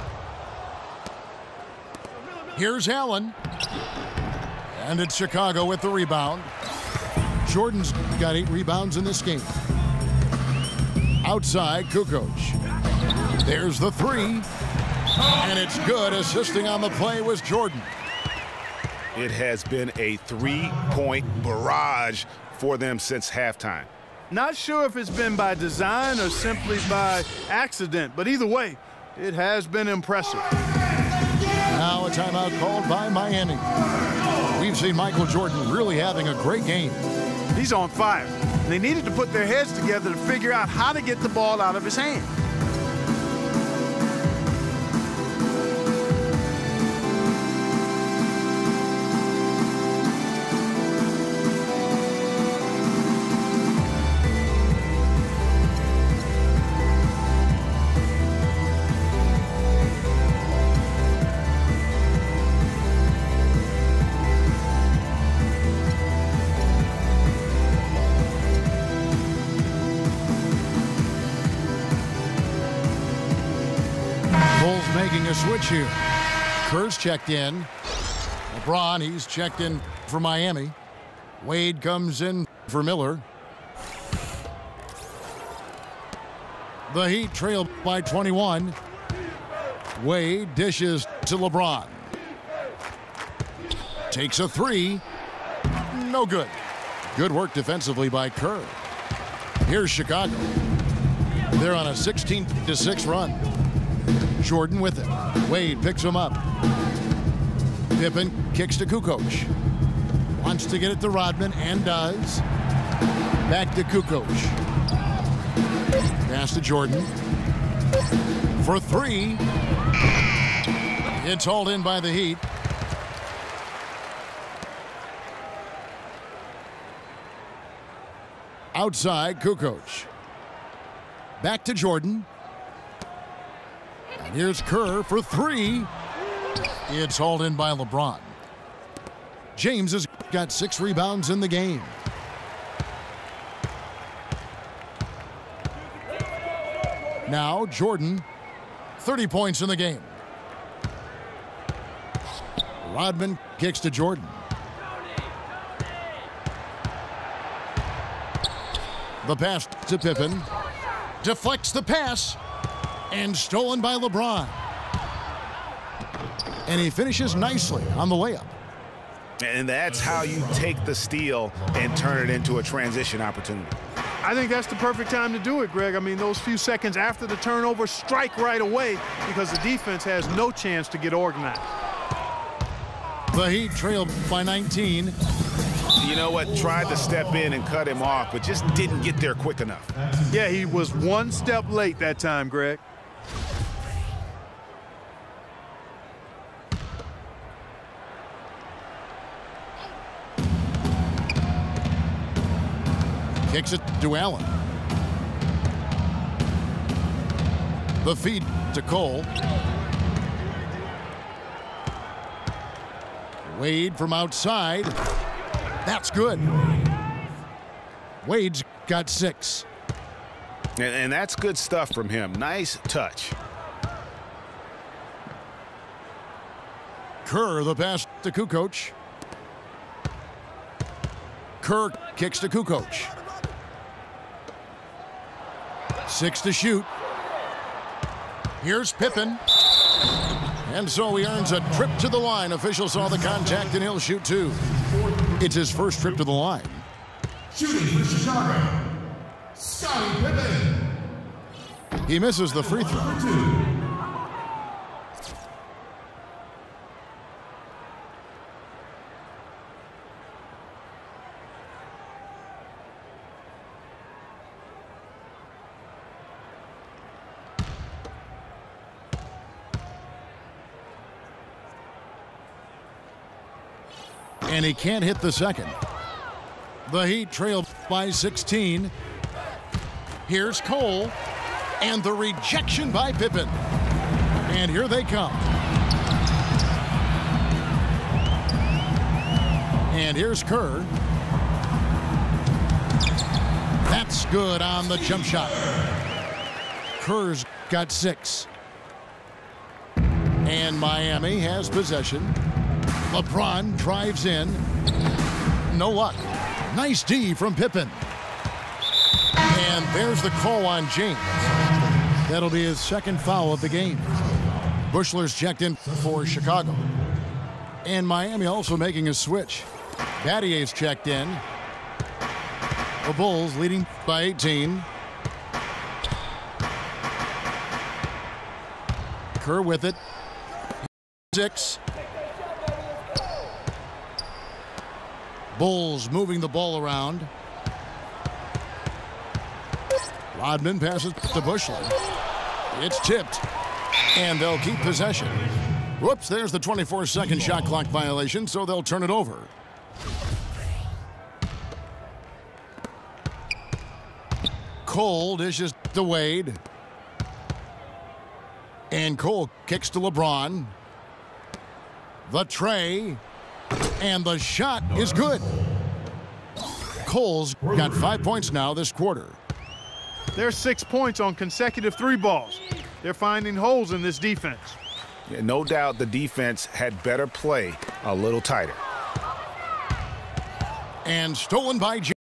Here's Allen. And it's Chicago with the rebound. Jordan's got 8 rebounds in this game. Outside, Kukoc. There's the 3. And it's good. Assisting on the play was Jordan. It has been a 3-point barrage for them since halftime. Not sure if it's been by design or simply by accident, but either way, it has been impressive. Now a timeout called by Miami. We've seen Michael Jordan really having a great game. He's on fire. They needed to put their heads together to figure out how to get the ball out of his hand. making a switch here. Kerr's checked in. LeBron, he's checked in for Miami. Wade comes in for Miller. The Heat trail by 21. Wade dishes to LeBron. Takes a three. No good. Good work defensively by Kerr. Here's Chicago. They're on a 16-6 run. Jordan with it. Wade picks him up. Pippen kicks to Kukoc. Wants to get it to Rodman and does. Back to Kukoc. Pass to Jordan. For three. It's hauled in by the Heat. Outside, Kukoc. Back to Jordan. And here's Kerr for three. It's hauled in by LeBron. James has got 6 rebounds in the game. Now Jordan, 30 points in the game. Rodman kicks to Jordan. The pass to Pippen. Deflects the pass. And stolen by LeBron. And he finishes nicely on the layup. And that's how you take the steal and turn it into a transition opportunity. I think that's the perfect time to do it, Greg. I mean, those few seconds after the turnover, strike right away because the defense has no chance to get organized. The Heat trailed by 19. You know what? Tried to step in and cut him off, but just didn't get there quick enough. Yeah, he was one step late that time, Greg. Kicks it to Allen. The feed to Cole. Wade from outside. That's good. Wade's got 6. And that's good stuff from him. Nice touch. Kerr, the pass to Kukoc. Kerr kicks to Kukoc. 6 to shoot. Here's Pippen. And so he earns a trip to the line. Official saw the contact and he'll shoot 2. It's his first trip to the line. Shooting for Chicago, Scottie Pippen. He misses the free throw. And he can't hit the second. The Heat trail by 16. Here's Cole. And the rejection by Pippen. And here they come. And here's Kerr. That's good on the jump shot. Kerr's got 6. And Miami has possession. LeBron drives in. No luck. Nice D from Pippen. And there's the call on James. That'll be his second foul of the game. Bushler's checked in for Chicago. And Miami also making a switch. Battier's checked in. The Bulls leading by 18. Kerr with it. 6. Bulls moving the ball around. Rodman passes to Bushler. It's tipped. And they'll keep possession. Whoops, there's the 24-second shot clock violation, so they'll turn it over. Cole dishes to Wade. And Cole kicks to LeBron. The tray. And the shot is good. Cole's got 5 points now this quarter. There's 6 points on consecutive 3 balls. They're finding holes in this defense. Yeah, no doubt the defense had better play a little tighter. And stolen by James.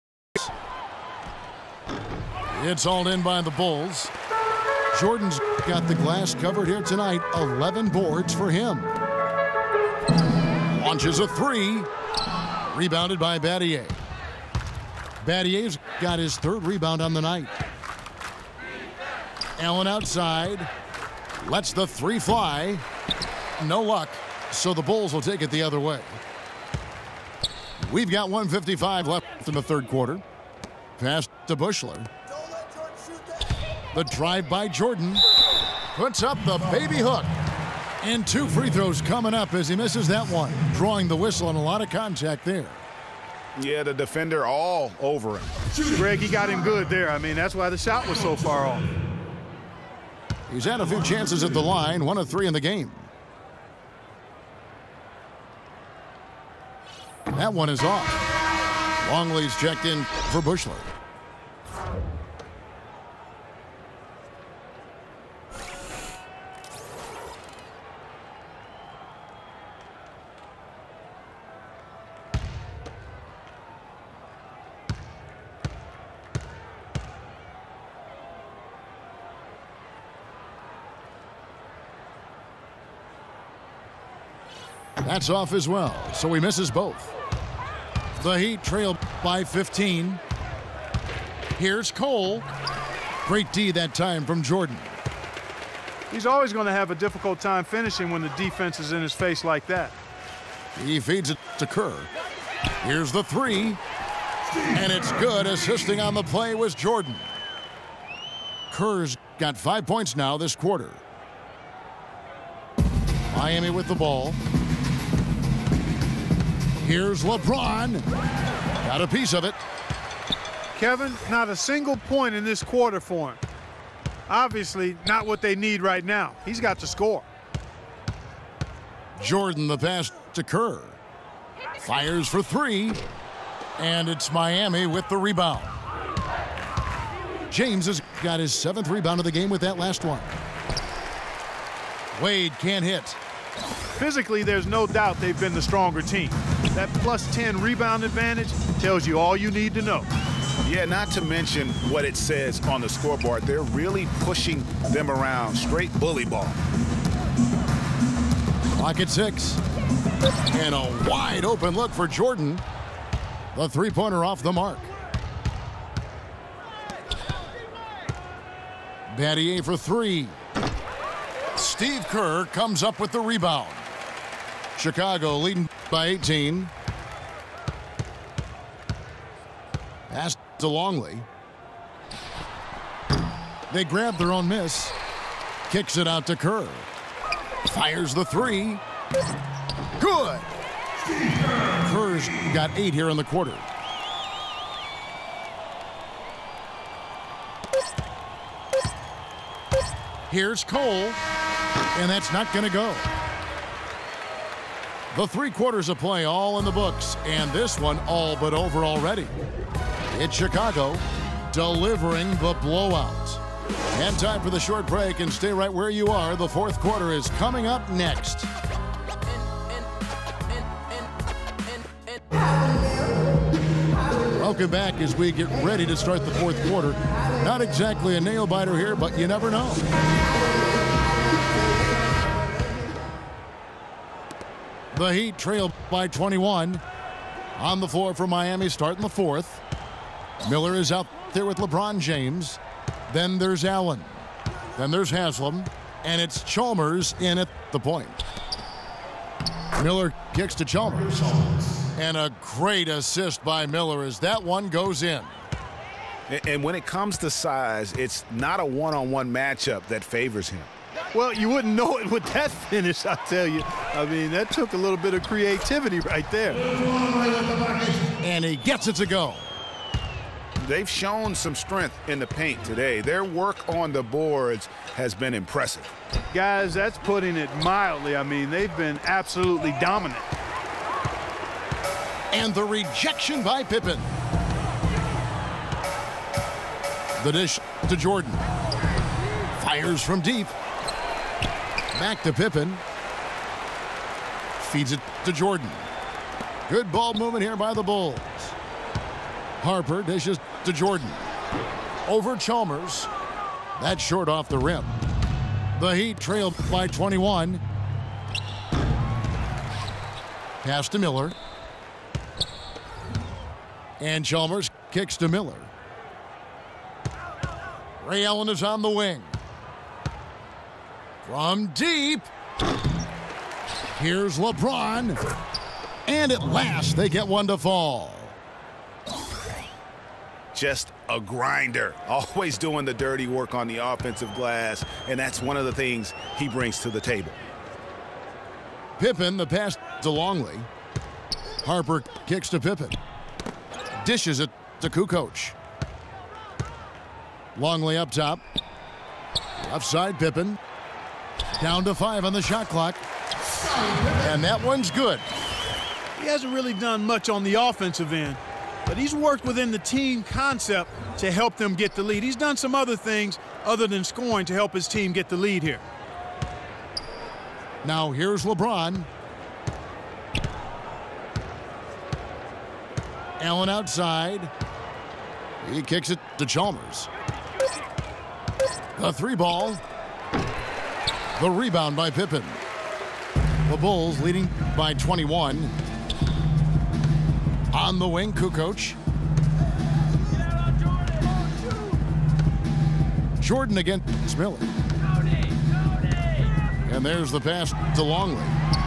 It's hauled in by the Bulls. Jordan's got the glass covered here tonight. 11 boards for him. Launches a three. Rebounded by Battier. Battier's got his third rebound on the night. Allen outside. Lets the three fly. No luck. So the Bulls will take it the other way. We've got 1:55 left in the third quarter. Pass to Buechler. The drive by Jordan. Puts up the baby hook. And 2 free throws coming up as he misses that one. Drawing the whistle and a lot of contact there. Yeah, the defender all over him. Greg, he got him good there. I mean, that's why the shot was so far off. He's had a few chances at the line. 1 of 3 in the game. That one is off. Longley's checked in for Buechler. That's off as well, so he misses both. The Heat trail by 15. Here's Cole. Great D that time from Jordan. He's always going to have a difficult time finishing when the defense is in his face like that. He feeds it to Kerr. Here's the three. And it's good. Assisting on the play was Jordan. Kerr's got 5 points now this quarter. Miami with the ball. Here's LeBron. Got a piece of it. Kevin, not a single point in this quarter for him. Obviously, not what they need right now. He's got to score. Jordan the pass to Kerr. Fires for three. And it's Miami with the rebound. James has got his 7th rebound of the game with that last one. Wade can't hit. Physically, there's no doubt they've been the stronger team. That +10 rebound advantage tells you all you need to know. Yeah, not to mention what it says on the scoreboard. They're really pushing them around. Straight bully ball. Clock at 6. And a wide open look for Jordan. The three-pointer off the mark. Battier for three. Steve Kerr comes up with the rebound. Chicago leading by 18. Pass to Longley. They grab their own miss. Kicks it out to Kerr. Fires the three. Good. Kerr's got 8 here in the quarter. Here's Cole. And that's not going to go. The 3 quarters of play all in the books, and this one all but over already. It's Chicago delivering the blowout. And time for the short break, and stay right where you are. The 4th quarter is coming up next. Welcome back as we get ready to start the 4th quarter. Not exactly a nail-biter here, but you never know. The Heat trail by 21. On the floor for Miami starting the 4th. Miller is out there with LeBron James. Then there's Allen. Then there's Haslam. And it's Chalmers in at the point. Miller kicks to Chalmers. And a great assist by Miller as that one goes in. And when it comes to size, it's not a one-on-one matchup that favors him. Well, you wouldn't know it with that finish, I tell you. I mean, that took a little bit of creativity right there. And he gets it to go. They've shown some strength in the paint today. Their work on the boards has been impressive. Guys, that's putting it mildly. I mean, they've been absolutely dominant. And the rejection by Pippen. The dish to Jordan. Fires from deep. Back to Pippen. Feeds it to Jordan. Good ball movement here by the Bulls. Harper dishes to Jordan. Over Chalmers. That's short off the rim. The Heat trailed by 21. Pass to Miller. And Chalmers kicks to Miller. Ray Allen is on the wing. From deep. Here's LeBron. And at last, they get one to fall. Just a grinder. Always doing the dirty work on the offensive glass. And that's one of the things he brings to the table. Pippen, the pass to Longley. Harper kicks to Pippen. Dishes it to Kukoc. Longley up top. Left side, Pippen. Down to 5 on the shot clock. And that one's good. He hasn't really done much on the offensive end, but he's worked within the team concept to help them get the lead. He's done some other things other than scoring to help his team get the lead here. Now here's LeBron. Allen outside. He kicks it to Chalmers. The 3-ball. The rebound by Pippen. The Bulls leading by 21. On the wing, Kukoc. Jordan against Miller. And there's the pass to Longley.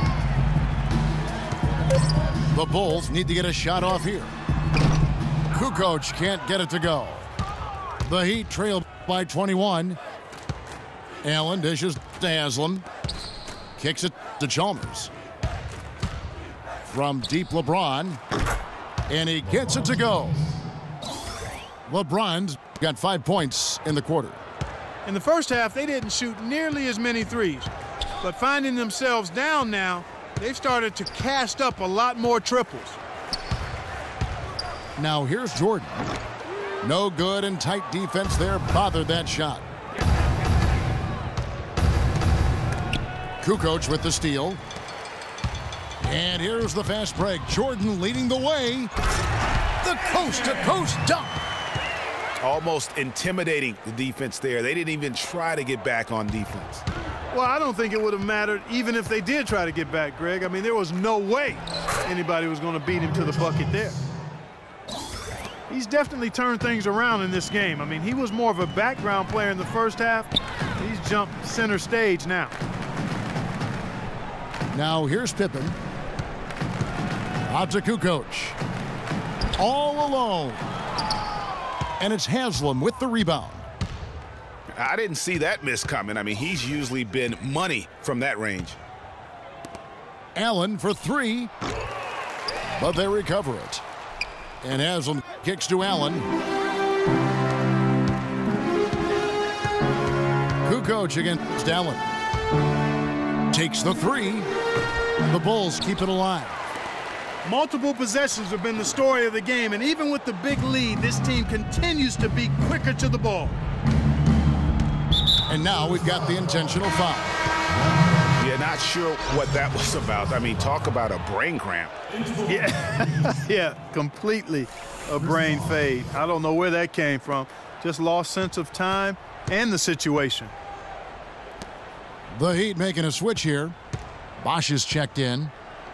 The Bulls need to get a shot off here. Kukoc can't get it to go. The Heat trail by 21. Allen dishes to Haslam. Kicks it to Chalmers. From deep, LeBron. And he gets it to go. LeBron's got 5 points in the quarter. In the first half, they didn't shoot nearly as many threes. But finding themselves down now, they've started to cast up a lot more triples. Now here's Jordan. No good, and tight defense there bothered that shot. Kukoc with the steal. And here's the fast break. Jordan leading the way. The coast-to-coast dunk. Almost intimidating the defense there. They didn't even try to get back on defense. Well, I don't think it would have mattered even if they did try to get back, Greg. I mean, there was no way anybody was going to beat him to the bucket there. He's definitely turned things around in this game. I mean, he was more of a background player in the first half. He's jumped center stage now. Now here's Pippen. Out to Kukoc. All alone. And it's Haslam with the rebound. I didn't see that miss coming. I mean, he's usually been money from that range. Allen for 3. But they recover it. And Haslam kicks to Allen. Kukoc against Allen. Takes the 3. The Bulls keep it alive. Multiple possessions have been the story of the game, and even with the big lead, this team continues to be quicker to the ball. And now we've got the intentional foul. Yeah, not sure what that was about. I mean, talk about a brain cramp. Yeah, yeah, completely a brain fade. I don't know where that came from. Just lost sense of time and the situation. The Heat making a switch here. Bosch is checked in.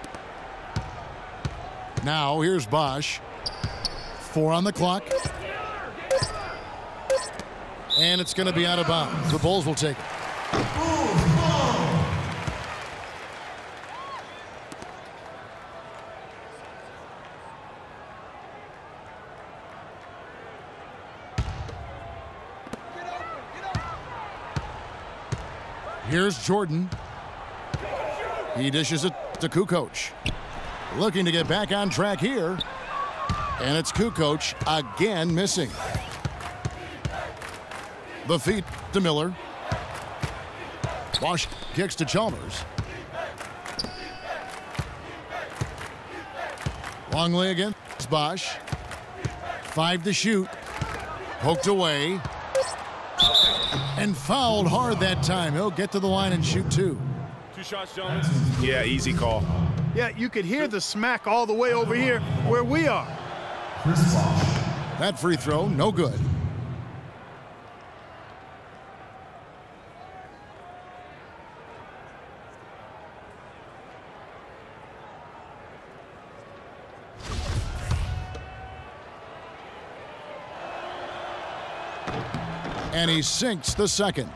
Now here's Bosch. 4 on the clock. And it's going to be out of bounds. The Bulls will take it. Here's Jordan. He dishes it to Kukoc. Looking to get back on track here. And it's Kukoc again missing. The feed to Miller. Bosch kicks to Chalmers. Longley against Bosch. 5 to shoot. Poked away. And fouled hard that time. He'll get to the line and shoot 2. 2 shots, gentlemen. Yeah, easy call. Yeah, you could hear the smack all the way over here where we are. That free throw, no good. And he sinks the second.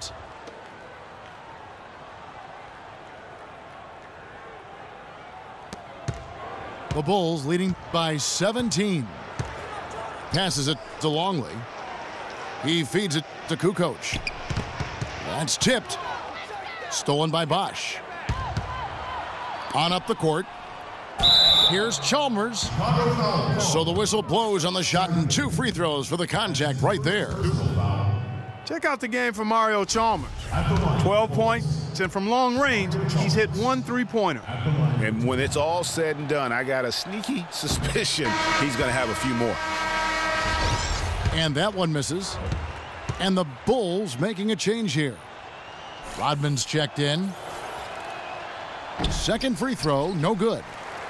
The Bulls leading by 17. Passes it to Longley. He feeds it to Kukoc. That's tipped. Stolen by Bosch. On up the court. Here's Chalmers. So the whistle blows on the shot and 2 free throws for the contact right there. Check out the game for Mario Chalmers. 12 points, and from long range, he's hit 1 3-pointer. And when it's all said and done, I got a sneaky suspicion he's going to have a few more. And that one misses. And the Bulls making a change here. Rodman's checked in. Second free throw, no good.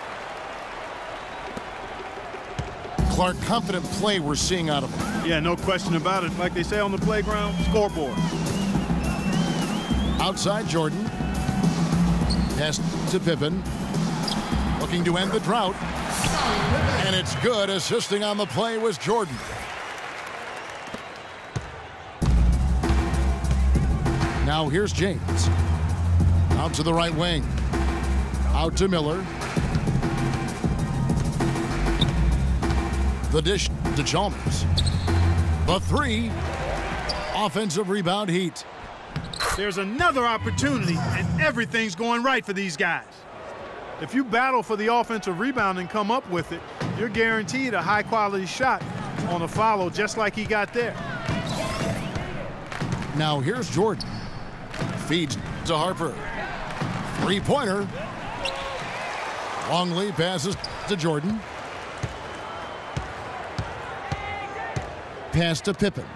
Clark, confident play we're seeing out of him. Yeah, no question about it. Like they say on the playground, scoreboard. Outside Jordan. Pass to Pippen. Looking to end the drought. And it's good. Assisting on the play was Jordan. Now here's James. Out to the right wing. Out to Miller. The dish to Chalmers. The 3. Offensive rebound, Heat. There's another opportunity, and everything's going right for these guys. If you battle for the offensive rebound and come up with it, you're guaranteed a high-quality shot on a follow just like he got there. Now here's Jordan. Feeds to Harper. 3-pointer. Longley passes to Jordan. Pass to Pippen.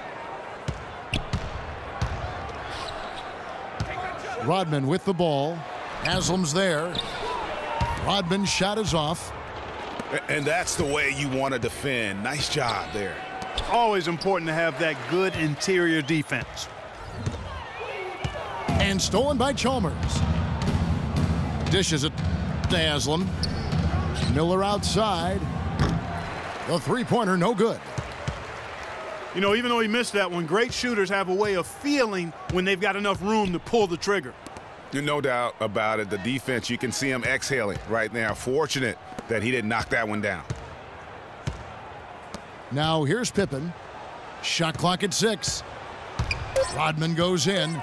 Rodman with the ball. Haslam's there. Rodman's shot is off. And that's the way you want to defend. Nice job there. Always important to have that good interior defense. And stolen by Chalmers. Dishes it to Haslam. Miller outside. The 3-pointer, no good. You know, even though he missed that one, great shooters have a way of feeling when they've got enough room to pull the trigger. No doubt about it. The defense, you can see him exhaling right now. Fortunate that he didn't knock that one down. Now here's Pippen. Shot clock at 6. Rodman goes in.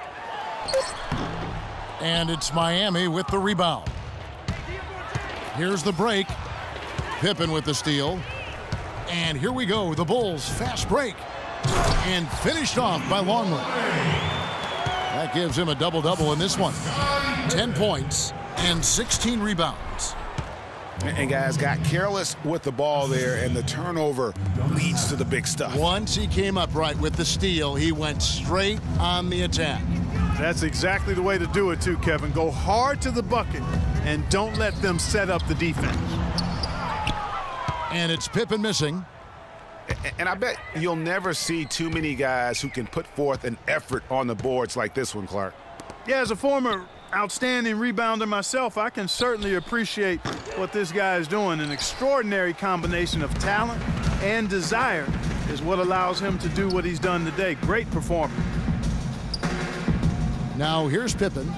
And it's Miami with the rebound. Here's the break. Pippen with the steal. And here we go, the Bulls fast break. And finished off by Longley. That gives him a double-double in this one. 10 points and 16 rebounds. And guys got careless with the ball there, and the turnover leads to the big stuff. Once he came up right with the steal, he went straight on the attack. That's exactly the way to do it too, Kevin. Go hard to the bucket and don't let them set up the defense. And it's Pippen missing. And I bet you'll never see too many guys who can put forth an effort on the boards like this one, Clark. Yeah, as a former outstanding rebounder myself, I can certainly appreciate what this guy is doing. An extraordinary combination of talent and desire is what allows him to do what he's done today. Great performance. Now here's Pippen.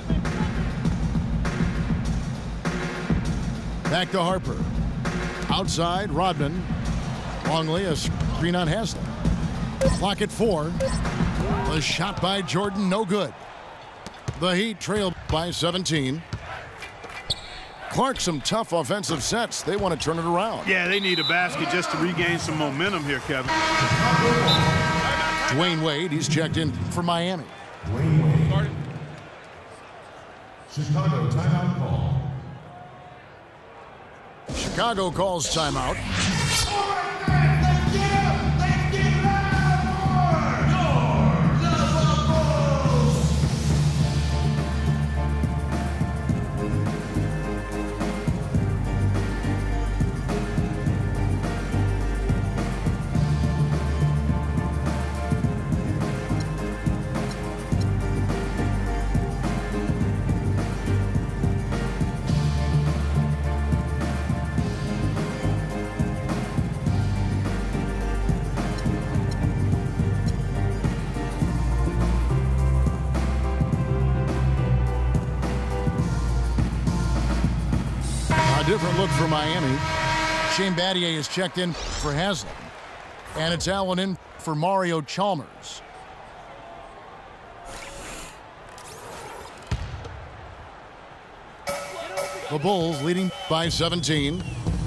Back to Harper. Outside, Rodman. Longley, a screen on Haslam. Clock at 4. The shot by Jordan, no good. The Heat trail by 17. Clark, some tough offensive sets. They want to turn it around. Yeah, they need a basket just to regain some momentum here, Kevin. Dwayne Wade, he's checked in for Miami. Dwayne Wade. Chicago timeout call. Chicago calls timeout. A different look for Miami. Shane Battier is checked in for Haslam. And it's Allen in for Mario Chalmers. The Bulls leading by 17.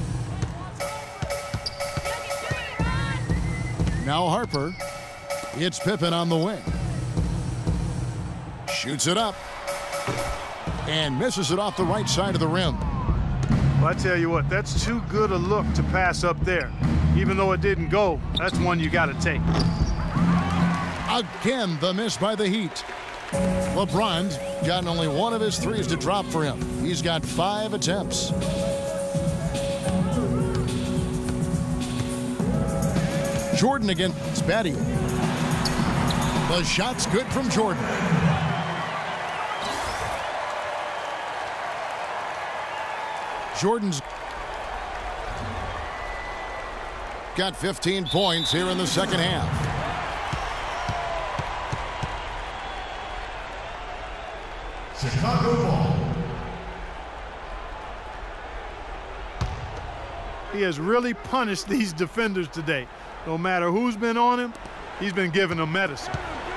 Now Harper. It's Pippen on the wing. Shoots it up. And misses it off the right side of the rim. Well, I tell you what, that's too good a look to pass up there. Even though it didn't go, that's one you got to take. Again, the miss by the Heat. LeBron's gotten only one of his threes to drop for him. He's got 5 attempts. Jordan against Battier. The shot's good from Jordan. Jordan's got 15 points here in the second half. Chicago ball. He has really punished these defenders today. No matter who's been on him, he's been giving them medicine.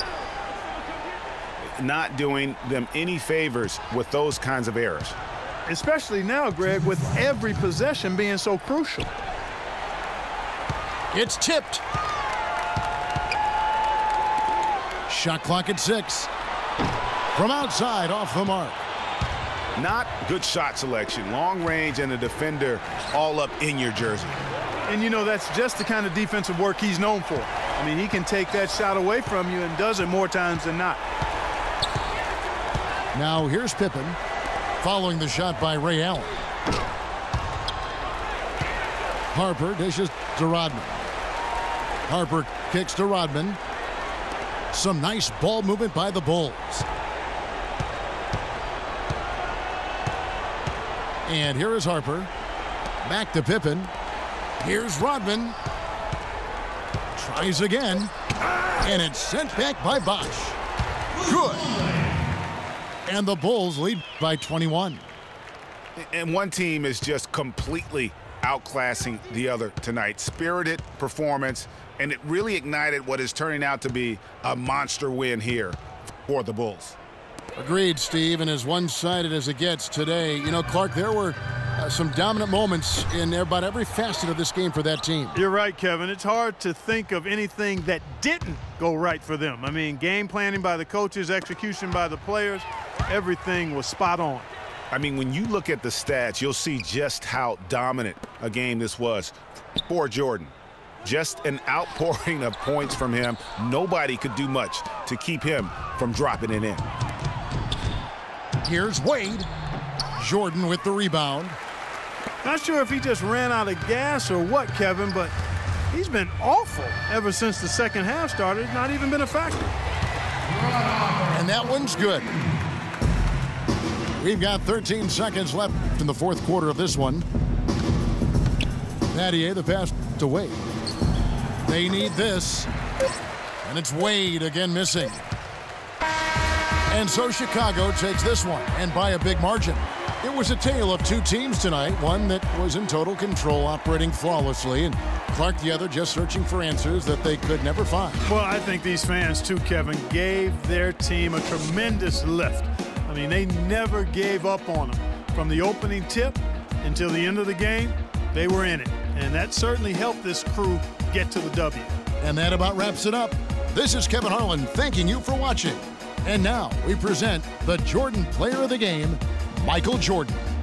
Not doing them any favors with those kinds of errors. Especially now, Greg, with every possession being so crucial. It's tipped. Shot clock at 6. From outside, off the mark. Not good shot selection. Long range and a defender all up in your jersey. And, you know, that's just the kind of defensive work he's known for. I mean, he can take that shot away from you and does it more times than not. Now here's Pippen, following the shot by Ray Allen. Harper dishes to Rodman. Harper kicks to Rodman. Some nice ball movement by the Bulls. And here is Harper. Back to Pippen. Here's Rodman. Tries again. And it's sent back by Bosh. Good. And the Bulls lead by 21. And one team is just completely outclassing the other tonight. Spirited performance, and it really ignited what is turning out to be a monster win here for the Bulls. Agreed, Steve, and as one-sided as it gets today, you know, Clark, there were some dominant moments in about every facet of this game for that team. You're right, Kevin. It's hard to think of anything that didn't go right for them. I mean, game planning by the coaches, execution by the players, everything was spot on. I mean, when you look at the stats, you'll see just how dominant a game this was for Jordan. Just an outpouring of points from him. Nobody could do much to keep him from dropping it in. Here's Wade. Jordan with the rebound. Not sure if he just ran out of gas or what, Kevin, but he's been awful ever since the second half started. Not even been a factor. And that one's good. We've got 13 seconds left in the fourth quarter of this one. Battier, the pass to Wade. They need this. And it's Wade again missing. And so Chicago takes this one, and by a big margin. It was a tale of two teams tonight, one that was in total control, operating flawlessly, and Clark the other just searching for answers that they could never find. Well, I think these fans too, Kevin, gave their team a tremendous lift. I mean, they never gave up on them. From the opening tip until the end of the game, they were in it. And that certainly helped this crew get to the W. And that about wraps it up. This is Kevin Harlan thanking you for watching. And now we present the Jordan Player of the Game, Michael Jordan.